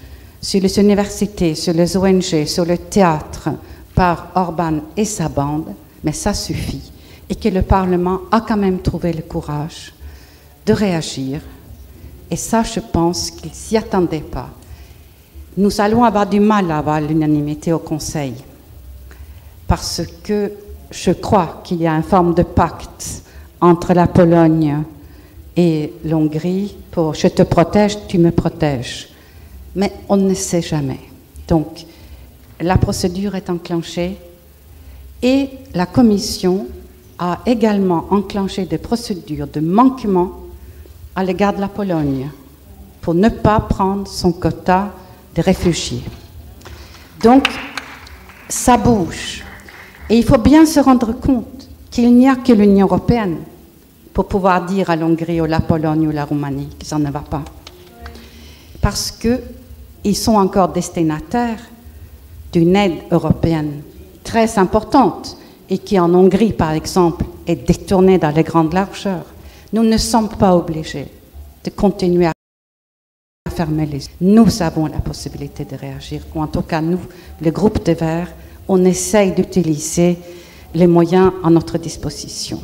sur les universités, sur les O N G, sur le théâtre par Orban et sa bande, mais ça suffit. Et que le Parlement a quand même trouvé le courage de réagir. Et ça, je pense qu'ils ne s'y attendaient pas. Nous allons avoir du mal à avoir l'unanimité au Conseil, parce que je crois qu'il y a une forme de pacte entre la Pologne et l'Hongrie pour « je te protège, tu me protèges ». Mais on ne sait jamais. Donc, la procédure est enclenchée et la Commission a également enclenché des procédures de manquement à l'égard de la Pologne pour ne pas prendre son quota de réfugiés. Donc, ça bouge. Et il faut bien se rendre compte qu'il n'y a que l'Union européenne pour pouvoir dire à l'Hongrie ou la Pologne ou la Roumanie que ça ne va pas. Parce qu'ils sont encore destinataires d'une aide européenne très importante et qui en Hongrie, par exemple, est détournée dans les grandes largeurs. Nous ne sommes pas obligés de continuer à fermer les yeux. Nous avons la possibilité de réagir, ou en tout cas, nous, le groupe des Verts, on essaye d'utiliser les moyens à notre disposition.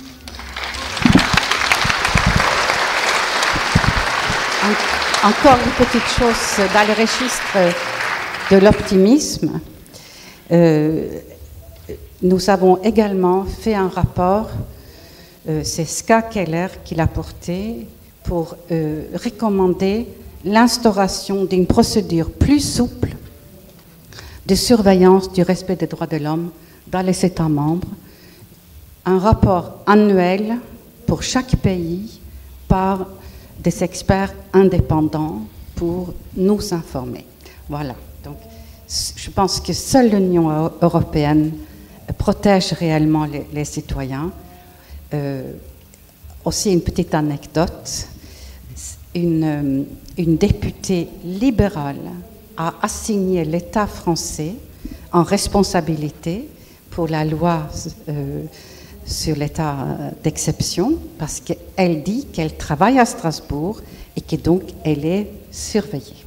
En, encore une petite chose dans le registre de l'optimisme. Euh, nous avons également fait un rapport, euh, c'est Ska Keller qui l'a porté, pour euh, recommander l'instauration d'une procédure plus souple de surveillance du respect des droits de l'homme dans les États membres, un rapport annuel pour chaque pays par des experts indépendants pour nous informer. Voilà. Donc, je pense que seule l'Union européenne protège réellement les, les citoyens. Euh, aussi une petite anecdote. Une, une députée libérale a assigné l'État français en responsabilité pour la loi euh, sur l'état d'exception, parce qu'elle dit qu'elle travaille à Strasbourg et que donc elle est surveillée.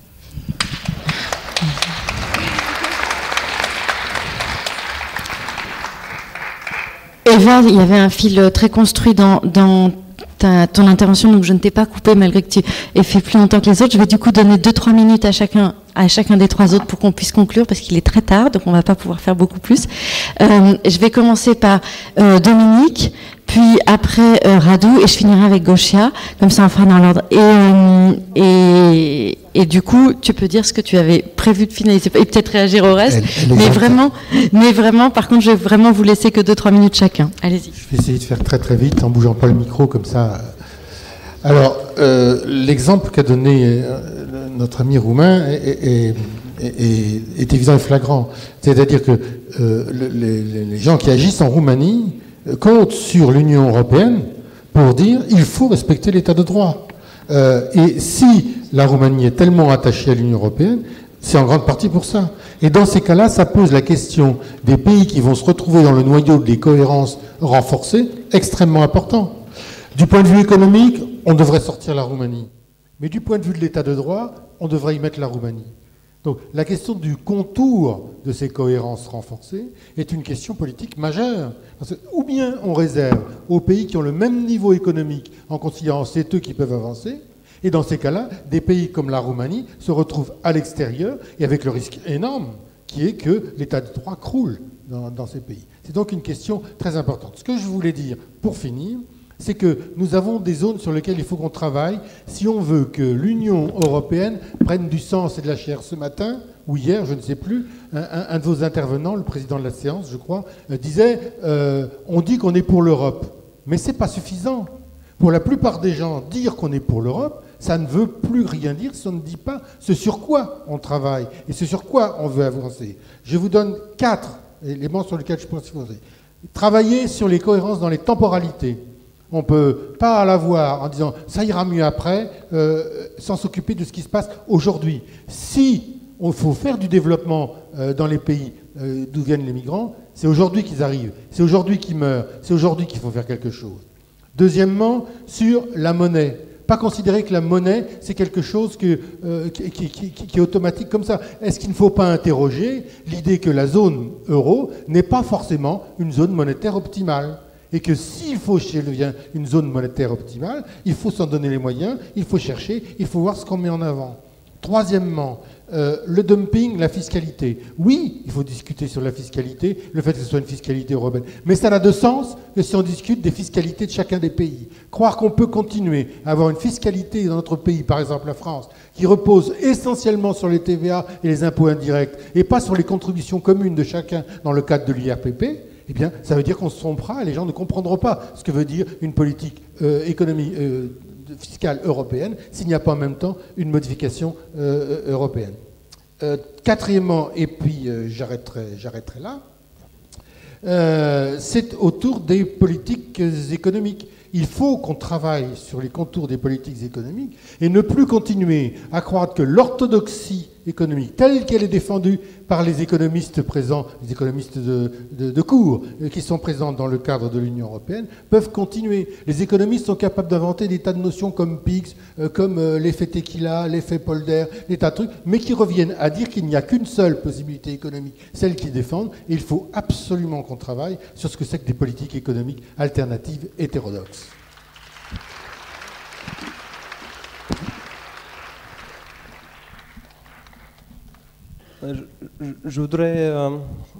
Eva, il y avait un fil très construit dans, dans ta, ton intervention, donc je ne t'ai pas coupé malgré que tu aies fait plus longtemps que les autres. Je vais du coup donner deux trois minutes à chacun, à chacun des trois autres pour qu'on puisse conclure, parce qu'il est très tard, donc on ne va pas pouvoir faire beaucoup plus. Euh, je vais commencer par euh, Dominique, puis après euh, Radu, et je finirai avec Gosia, comme ça on fera dans l'ordre. Et, euh, et, et du coup, tu peux dire ce que tu avais prévu de finaliser, et peut-être réagir au reste, elle, elle mais, vraiment, mais vraiment, par contre, je vais vraiment vous laisser que deux trois minutes chacun. Allez-y. Je vais essayer de faire très très vite, en bougeant pas le micro, comme ça. Alors, euh, l'exemple qu'a donné euh, notre ami roumain est, est, est, est, est évident et flagrant. C'est-à-dire que euh, les, les gens qui agissent en Roumanie comptent sur l'Union européenne pour dire il faut respecter l'état de droit. Euh, et si la Roumanie est tellement attachée à l'Union européenne, c'est en grande partie pour ça. Et dans ces cas-là, ça pose la question des pays qui vont se retrouver dans le noyau des cohérences renforcées, extrêmement important. Du point de vue économique, on devrait sortir la Roumanie. Mais du point de vue de l'état de droit, on devrait y mettre la Roumanie. Donc la question du contour de ces cohérences renforcées est une question politique majeure. Parce que, ou bien on réserve aux pays qui ont le même niveau économique en considérant c'est eux qui peuvent avancer, et dans ces cas-là, des pays comme la Roumanie se retrouvent à l'extérieur et avec le risque énorme qui est que l'état de droit croule dans, dans ces pays. C'est donc une question très importante. Ce que je voulais dire pour finir, c'est que nous avons des zones sur lesquelles il faut qu'on travaille si on veut que l'Union européenne prenne du sens et de la chair. Ce matin, ou hier, je ne sais plus, un, un, un de vos intervenants, le président de la séance, je crois, euh, disait euh, « on dit qu'on est pour l'Europe ». Mais ce n'est pas suffisant. Pour la plupart des gens, dire qu'on est pour l'Europe, ça ne veut plus rien dire si on ne dit pas ce sur quoi on travaille et ce sur quoi on veut avancer. Je vous donne quatre éléments sur lesquels je pense qu'il faudrait. Travailler sur les cohérences dans les temporalités. On ne peut pas l'avoir en disant « ça ira mieux après euh, », sans s'occuper de ce qui se passe aujourd'hui. Si il faut faire du développement euh, dans les pays euh, d'où viennent les migrants, c'est aujourd'hui qu'ils arrivent, c'est aujourd'hui qu'ils meurent, c'est aujourd'hui qu'il faut faire quelque chose. Deuxièmement, sur la monnaie. Pas considérer que la monnaie, c'est quelque chose que, euh, qui, qui, qui, qui est automatique comme ça. Est-ce qu'il ne faut pas interroger l'idée que la zone euro n'est pas forcément une zone monétaire optimale ? Et que s'il faut chercher une zone monétaire optimale, il faut s'en donner les moyens, il faut chercher, il faut voir ce qu'on met en avant. Troisièmement, euh, le dumping, la fiscalité. Oui, il faut discuter sur la fiscalité, le fait que ce soit une fiscalité européenne. Mais ça n'a de sens que si on discute des fiscalités de chacun des pays. Croire qu'on peut continuer à avoir une fiscalité dans notre pays, par exemple la France, qui repose essentiellement sur les T V A et les impôts indirects, et pas sur les contributions communes de chacun dans le cadre de l'I R P P, eh bien, ça veut dire qu'on se trompera et les gens ne comprendront pas ce que veut dire une politique euh, économique, euh, fiscale européenne s'il n'y a pas en même temps une modification euh, européenne. Euh, quatrièmement, et puis euh, j'arrêterai, j'arrêterai là, euh, c'est autour des politiques économiques. Il faut qu'on travaille sur les contours des politiques économiques et ne plus continuer à croire que l'orthodoxie économique, telle qu'elle est défendue par les économistes présents, les économistes de, de, de cours qui sont présents dans le cadre de l'Union européenne, peuvent continuer. Les économistes sont capables d'inventer des tas de notions comme P I X, euh, comme euh, l'effet tequila, l'effet Polder, des tas de trucs, mais qui reviennent à dire qu'il n'y a qu'une seule possibilité économique, celle qu'ils défendent, et il faut absolument qu'on travaille sur ce que c'est que des politiques économiques alternatives hétérodoxes. Je, je, je voudrais euh, euh,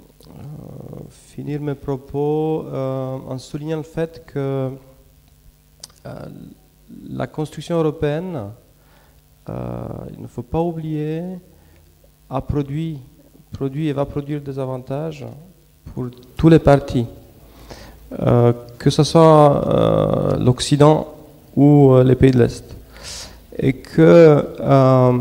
finir mes propos euh, en soulignant le fait que euh, la construction européenne, euh, il ne faut pas oublier, a produit, produit et va produire des avantages pour tous les partis, euh, que ce soit euh, l'Occident ou euh, les pays de l'Est. Et que euh,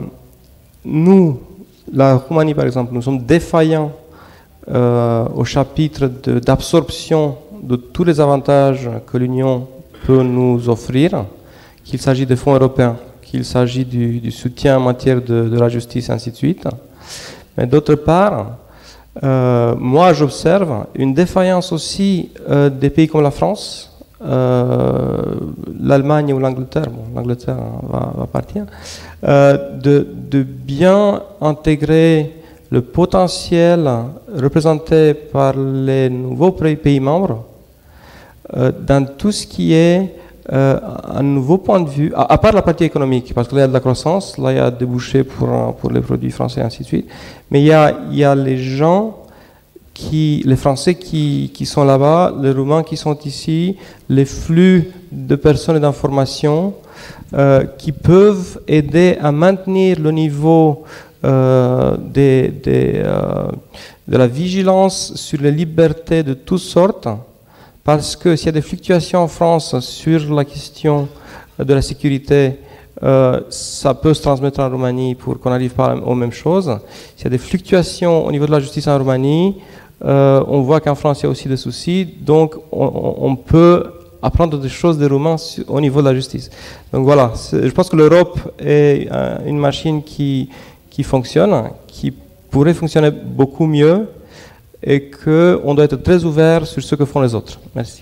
nous, la Roumanie, par exemple, nous sommes défaillants euh, au chapitre d'absorption de, de tous les avantages que l'Union peut nous offrir, qu'il s'agit des fonds européens, qu'il s'agit du, du soutien en matière de, de la justice, et ainsi de suite. Mais d'autre part, euh, moi j'observe une défaillance aussi euh, des pays comme la France, Euh, l'Allemagne ou l'Angleterre, bon, l'Angleterre va, va partir, euh, de, de bien intégrer le potentiel représenté par les nouveaux pays membres euh, dans tout ce qui est euh, un nouveau point de vue, à, à part la partie économique, parce que là il y a de la croissance, là il y a des débouchés pour, pour les produits français et ainsi de suite, mais il y a, il y a les gens Qui, les Français qui, qui sont là-bas, les Roumains qui sont ici, les flux de personnes et d'informations euh, qui peuvent aider à maintenir le niveau euh, des, des, euh, de la vigilance sur les libertés de toutes sortes, parce que s'il y a des fluctuations en France sur la question de la sécurité, Euh, ça peut se transmettre en Roumanie pour qu'on n'arrive pas aux mêmes choses. S'il y a des fluctuations au niveau de la justice en Roumanie, euh, on voit qu'en France il y a aussi des soucis, donc on, on peut apprendre des choses des Roumains au niveau de la justice. Donc voilà, je pense que l'Europe est euh, une machine qui, qui fonctionne, qui pourrait fonctionner beaucoup mieux et qu'on doit être très ouvert sur ce que font les autres. Merci.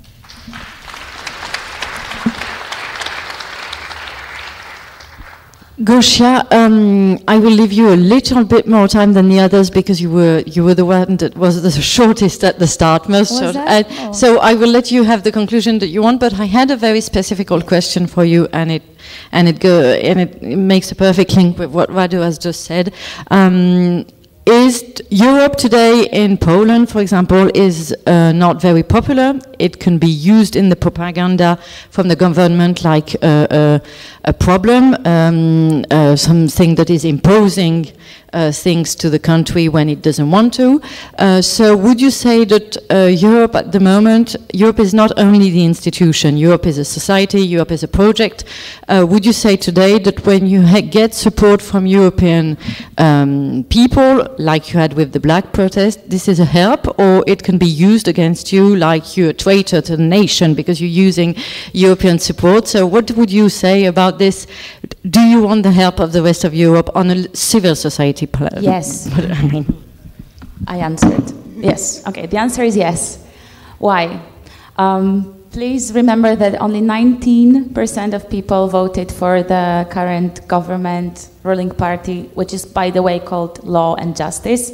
Gosia, um, I will leave you a little bit more time than the others because you were you were the one that was the shortest at the start, most Was short. that? Uh, Oh. So I will let you have the conclusion that you want. But I had a very specific question for you, and it and it go and it, it makes a perfect link with what Radu has just said. Um, Is Europe today in Poland, for example, is uh, not very popular. It can be used in the propaganda from the government like uh, uh, a problem, um, uh, something that is imposing uh, things to the country when it doesn't want to. Uh, so would you say that uh, Europe at the moment, Europe is not only the institution, Europe is a society, Europe is a project. Uh, would you say today that when you ha- get support from European um, people, like you had with the black protest, this is a help, or it can be used against you like you're a traitor to the nation because you're using European support? So what would you say about this? Do you want the help of the rest of Europe on a civil society plan? Yes. I mean, I answered. Yes. Okay, the answer is yes. Why? Um, please remember that only nineteen percent of people voted for the current government ruling party, which is, by the way, called Law and Justice.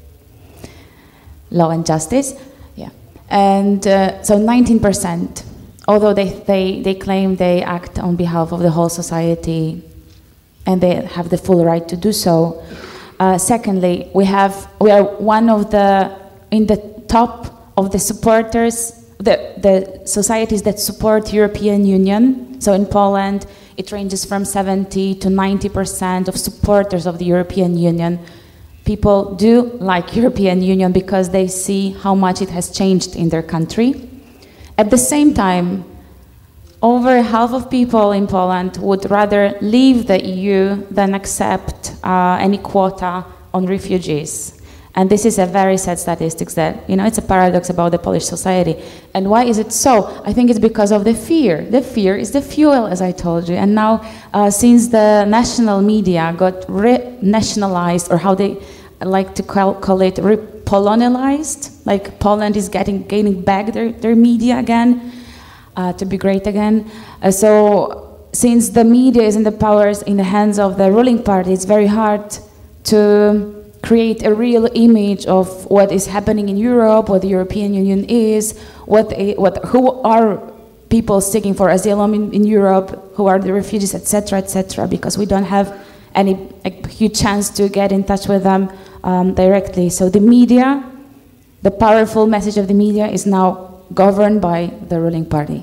Law and Justice, yeah. And uh, so nineteen percent, although they, they, they claim they act on behalf of the whole society and they have the full right to do so. Uh, secondly, we have, we are one of the, in the top of the supporters, the, the societies that support European Union. So in Poland, it ranges from seventy to ninety percent of supporters of the European Union. People do like European Union because they see how much it has changed in their country. At the same time, over half of people in Poland would rather leave the E U than accept uh, any quota on refugees. And this is a very sad statistics that, you know, it's a paradox about the Polish society. And why is it so? I think it's because of the fear. The fear is the fuel, as I told you. And now, uh, since the national media got re-nationalized, or how they like to call, call it, re-Polonialized, like Poland is getting gaining back their, their media again, uh, to be great again. Uh, so, since the media is in the powers, in the hands of the ruling party, it's very hard to create a real image of what is happening in Europe, what the European Union is, what, what, who are people seeking for asylum in, in Europe, who are the refugees, et cetera, et cetera, because we don't have any a huge chance to get in touch with them um, directly. So the media, the powerful message of the media is now governed by the ruling party.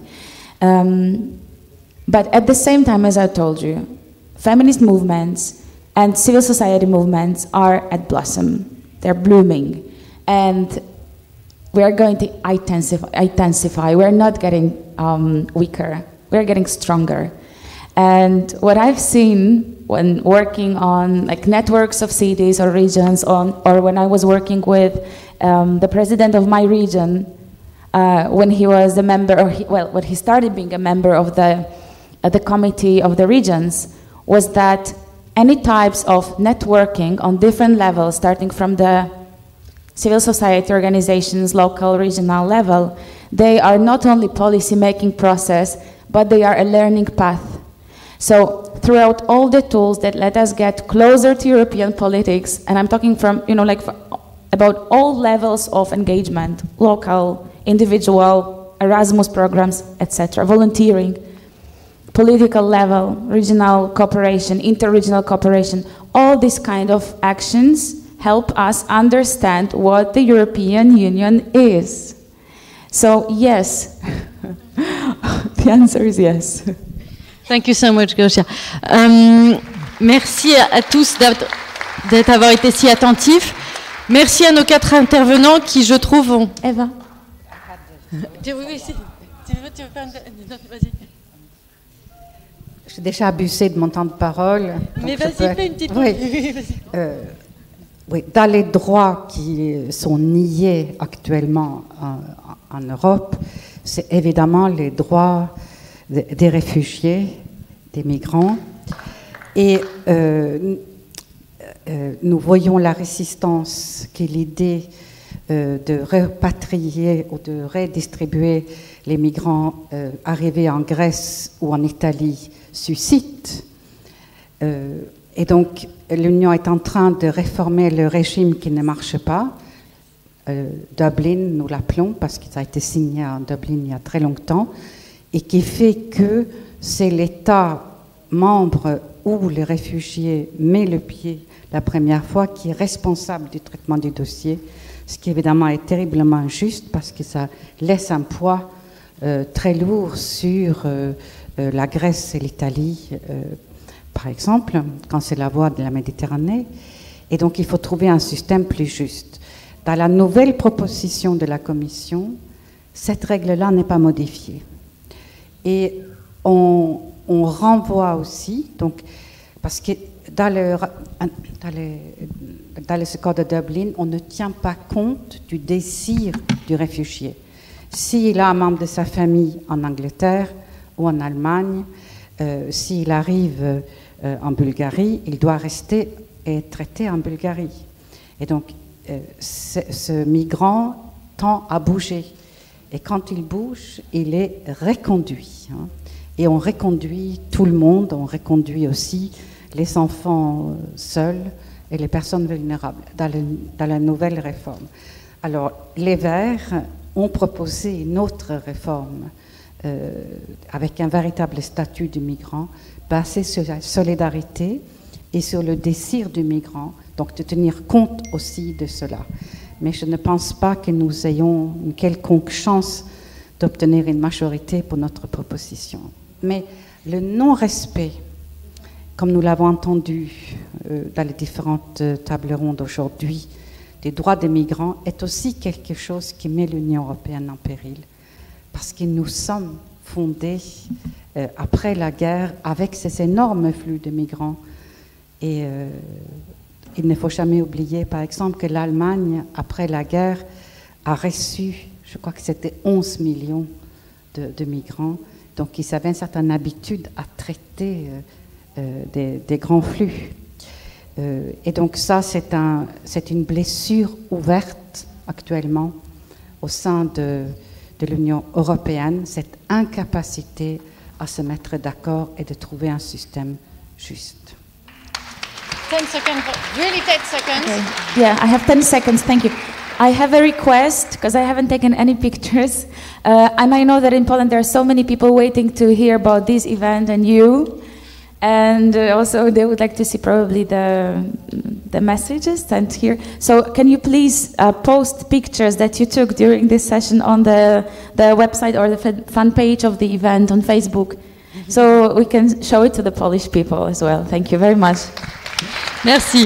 Um, but at the same time, as I told you, feminist movements and civil society movements are at blossom. They're blooming. And we are going to intensify. intensify. We're not getting um, weaker. We're getting stronger. And what I've seen when working on like networks of cities or regions, on, or when I was working with um, the president of my region, uh, when he was a member, or he, well, when he started being a member of the, uh, the committee of the regions, was that any types of networking on different levels, starting from the civil society organizations, local, regional level, they are not only policy-making process, but they are a learning path. So throughout all the tools that let us get closer to European politics, and I'm talking from, you know, like about all levels of engagement, local, individual, Erasmus programs, et cetera, volunteering, political level, regional cooperation, inter-regional cooperation, all these kind of actions help us understand what the European Union is. So yes, the answer is yes. Thank you so much, Gosia. Um, merci à tous d'être avoir été si attentifs. Merci à nos quatre intervenants qui, je trouve, ont... Eva. Tu veux, tu veux, tu veux faire une... Vas-y. J'ai déjà abusé de mon temps de parole. Mais vas-y, peux... fais une petite... Oui. euh, oui, dans les droits qui sont niés actuellement en, en Europe, c'est évidemment les droits de, des réfugiés, des migrants. Et euh, euh, nous voyons la résistance qui est l'idée euh, de repatrier ou de redistribuer les migrants euh, arrivés en Grèce ou en Italie suscite. Euh, et donc, l'Union est en train de réformer le régime qui ne marche pas. Euh, Dublin, nous l'appelons, parce que ça a été signé à Dublin il y a très longtemps, et qui fait que c'est l'État membre où le réfugié met le pied la première fois qui est responsable du traitement du dossier, ce qui évidemment est terriblement injuste parce que ça laisse un poids euh, très lourd sur euh, Euh, la Grèce et l'Italie, euh, par exemple, quand c'est la voie de la Méditerranée. Et donc, il faut trouver un système plus juste. Dans la nouvelle proposition de la Commission, cette règle-là n'est pas modifiée. Et on, on renvoie aussi, donc, parce que dans le, dans, le, dans le accord de Dublin, on ne tient pas compte du désir du réfugié. S'il a un membre de sa famille en Angleterre, ou en Allemagne, euh, s'il arrive euh, en Bulgarie, il doit rester et être traité en Bulgarie. Et donc, euh, ce migrant tend à bouger. Et quand il bouge, il est reconduit. Hein. Et on reconduit tout le monde, on reconduit aussi les enfants seuls et les personnes vulnérables dans, le, dans la nouvelle réforme. Alors, les Verts ont proposé une autre réforme euh, avec un véritable statut du migrant basé sur la solidarité et sur le désir du migrant, donc de tenir compte aussi de cela. Mais je ne pense pas que nous ayons une quelconque chance d'obtenir une majorité pour notre proposition. Mais le non-respect, comme nous l'avons entendu euh, dans les différentes euh, tables rondes aujourd'hui, des droits des migrants est aussi quelque chose qui met l'Union européenne en péril, parce que nous sommes fondés euh, après la guerre avec ces énormes flux de migrants. Et euh, il ne faut jamais oublier, par exemple, que l'Allemagne, après la guerre, a reçu, je crois que c'était onze millions de, de migrants. Donc, ils avaient une certaine habitude à traiter euh, euh, des, des grands flux. Euh, et donc, ça, c'est un, c'est une blessure ouverte actuellement au sein de, de l'Union européenne, cette incapacité à se mettre d'accord et de trouver un système juste. ten seconds, really ten seconds. Okay. Yeah, I have ten seconds, thank you. I have a request, because I haven't taken any pictures, uh, and I know that in Poland there are so many people waiting to hear about this event and you, and uh, also they would like to see probably the, the messages sent here. So can you please uh, post pictures that you took during this session on the, the website or the fan page of the event on Facebook, so we can show it to the Polish people as well. Thank you very much. Merci.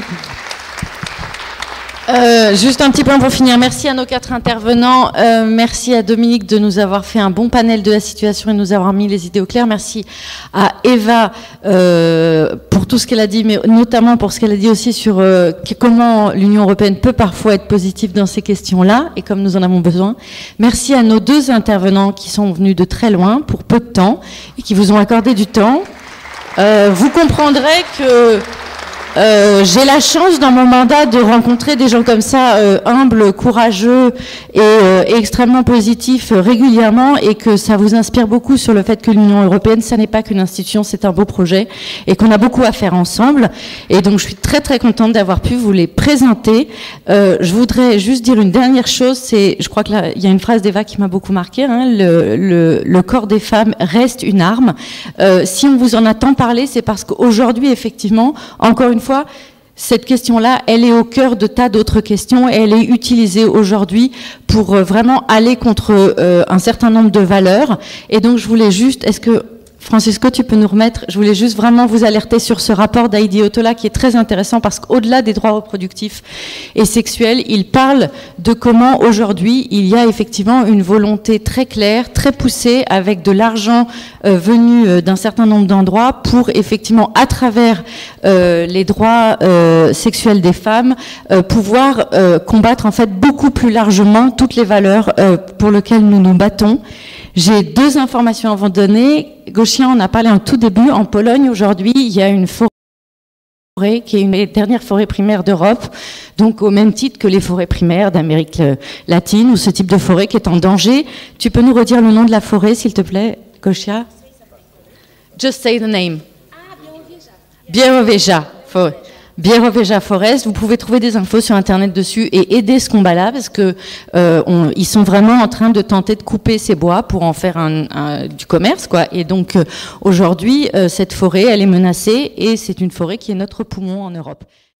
Euh, juste un petit point pour finir. Merci à nos quatre intervenants. Euh, merci à Dominique de nous avoir fait un bon panel de la situation et de nous avoir mis les idées au clair. Merci à Eva euh, pour tout ce qu'elle a dit, mais notamment pour ce qu'elle a dit aussi sur euh, comment l'Union européenne peut parfois être positive dans ces questions-là et comme nous en avons besoin. Merci à nos deux intervenants qui sont venus de très loin pour peu de temps et qui vous ont accordé du temps. Euh, vous comprendrez que Euh, j'ai la chance dans mon mandat de rencontrer des gens comme ça, euh, humbles, courageux et, euh, et extrêmement positifs euh, régulièrement, et que ça vous inspire beaucoup sur le fait que l'Union européenne, ça n'est pas qu'une institution, c'est un beau projet et qu'on a beaucoup à faire ensemble. Et donc je suis très très contente d'avoir pu vous les présenter. Euh, je voudrais juste dire une dernière chose, c'est, je crois que là, il y a une phrase d'Eva qui m'a beaucoup marqué, hein, le, le, le corps des femmes reste une arme. Euh, si on vous en a tant parlé, c'est parce qu'aujourd'hui, effectivement, encore une fois, fois, cette question-là, elle est au cœur de tas d'autres questions et elle est utilisée aujourd'hui pour euh, vraiment aller contre euh, un certain nombre de valeurs. Et donc, je voulais juste, est-ce que Francisco, tu peux nous remettre, je voulais juste vraiment vous alerter sur ce rapport d'Heidi Hautala qui est très intéressant parce qu'au-delà des droits reproductifs et sexuels, il parle de comment aujourd'hui il y a effectivement une volonté très claire, très poussée avec de l'argent euh, venu euh, d'un certain nombre d'endroits pour effectivement à travers euh, les droits euh, sexuels des femmes euh, pouvoir euh, combattre en fait beaucoup plus largement toutes les valeurs euh, pour lesquelles nous nous battons. J'ai deux informations à vous donner. Gosia en a parlé en tout début. En Pologne, aujourd'hui, il y a une forêt qui est une des dernières forêts primaires d'Europe, donc au même titre que les forêts primaires d'Amérique latine, ou ce type de forêt qui est en danger. Tu peux nous redire le nom de la forêt, s'il te plaît, Gosia? Just say the name. Białowieża. Białowieża Forest, vous pouvez trouver des infos sur internet dessus et aider ce combat-là parce que euh, on, ils sont vraiment en train de tenter de couper ces bois pour en faire un, un, du commerce, quoi. Et donc euh, aujourd'hui, euh, cette forêt, elle est menacée et c'est une forêt qui est notre poumon en Europe.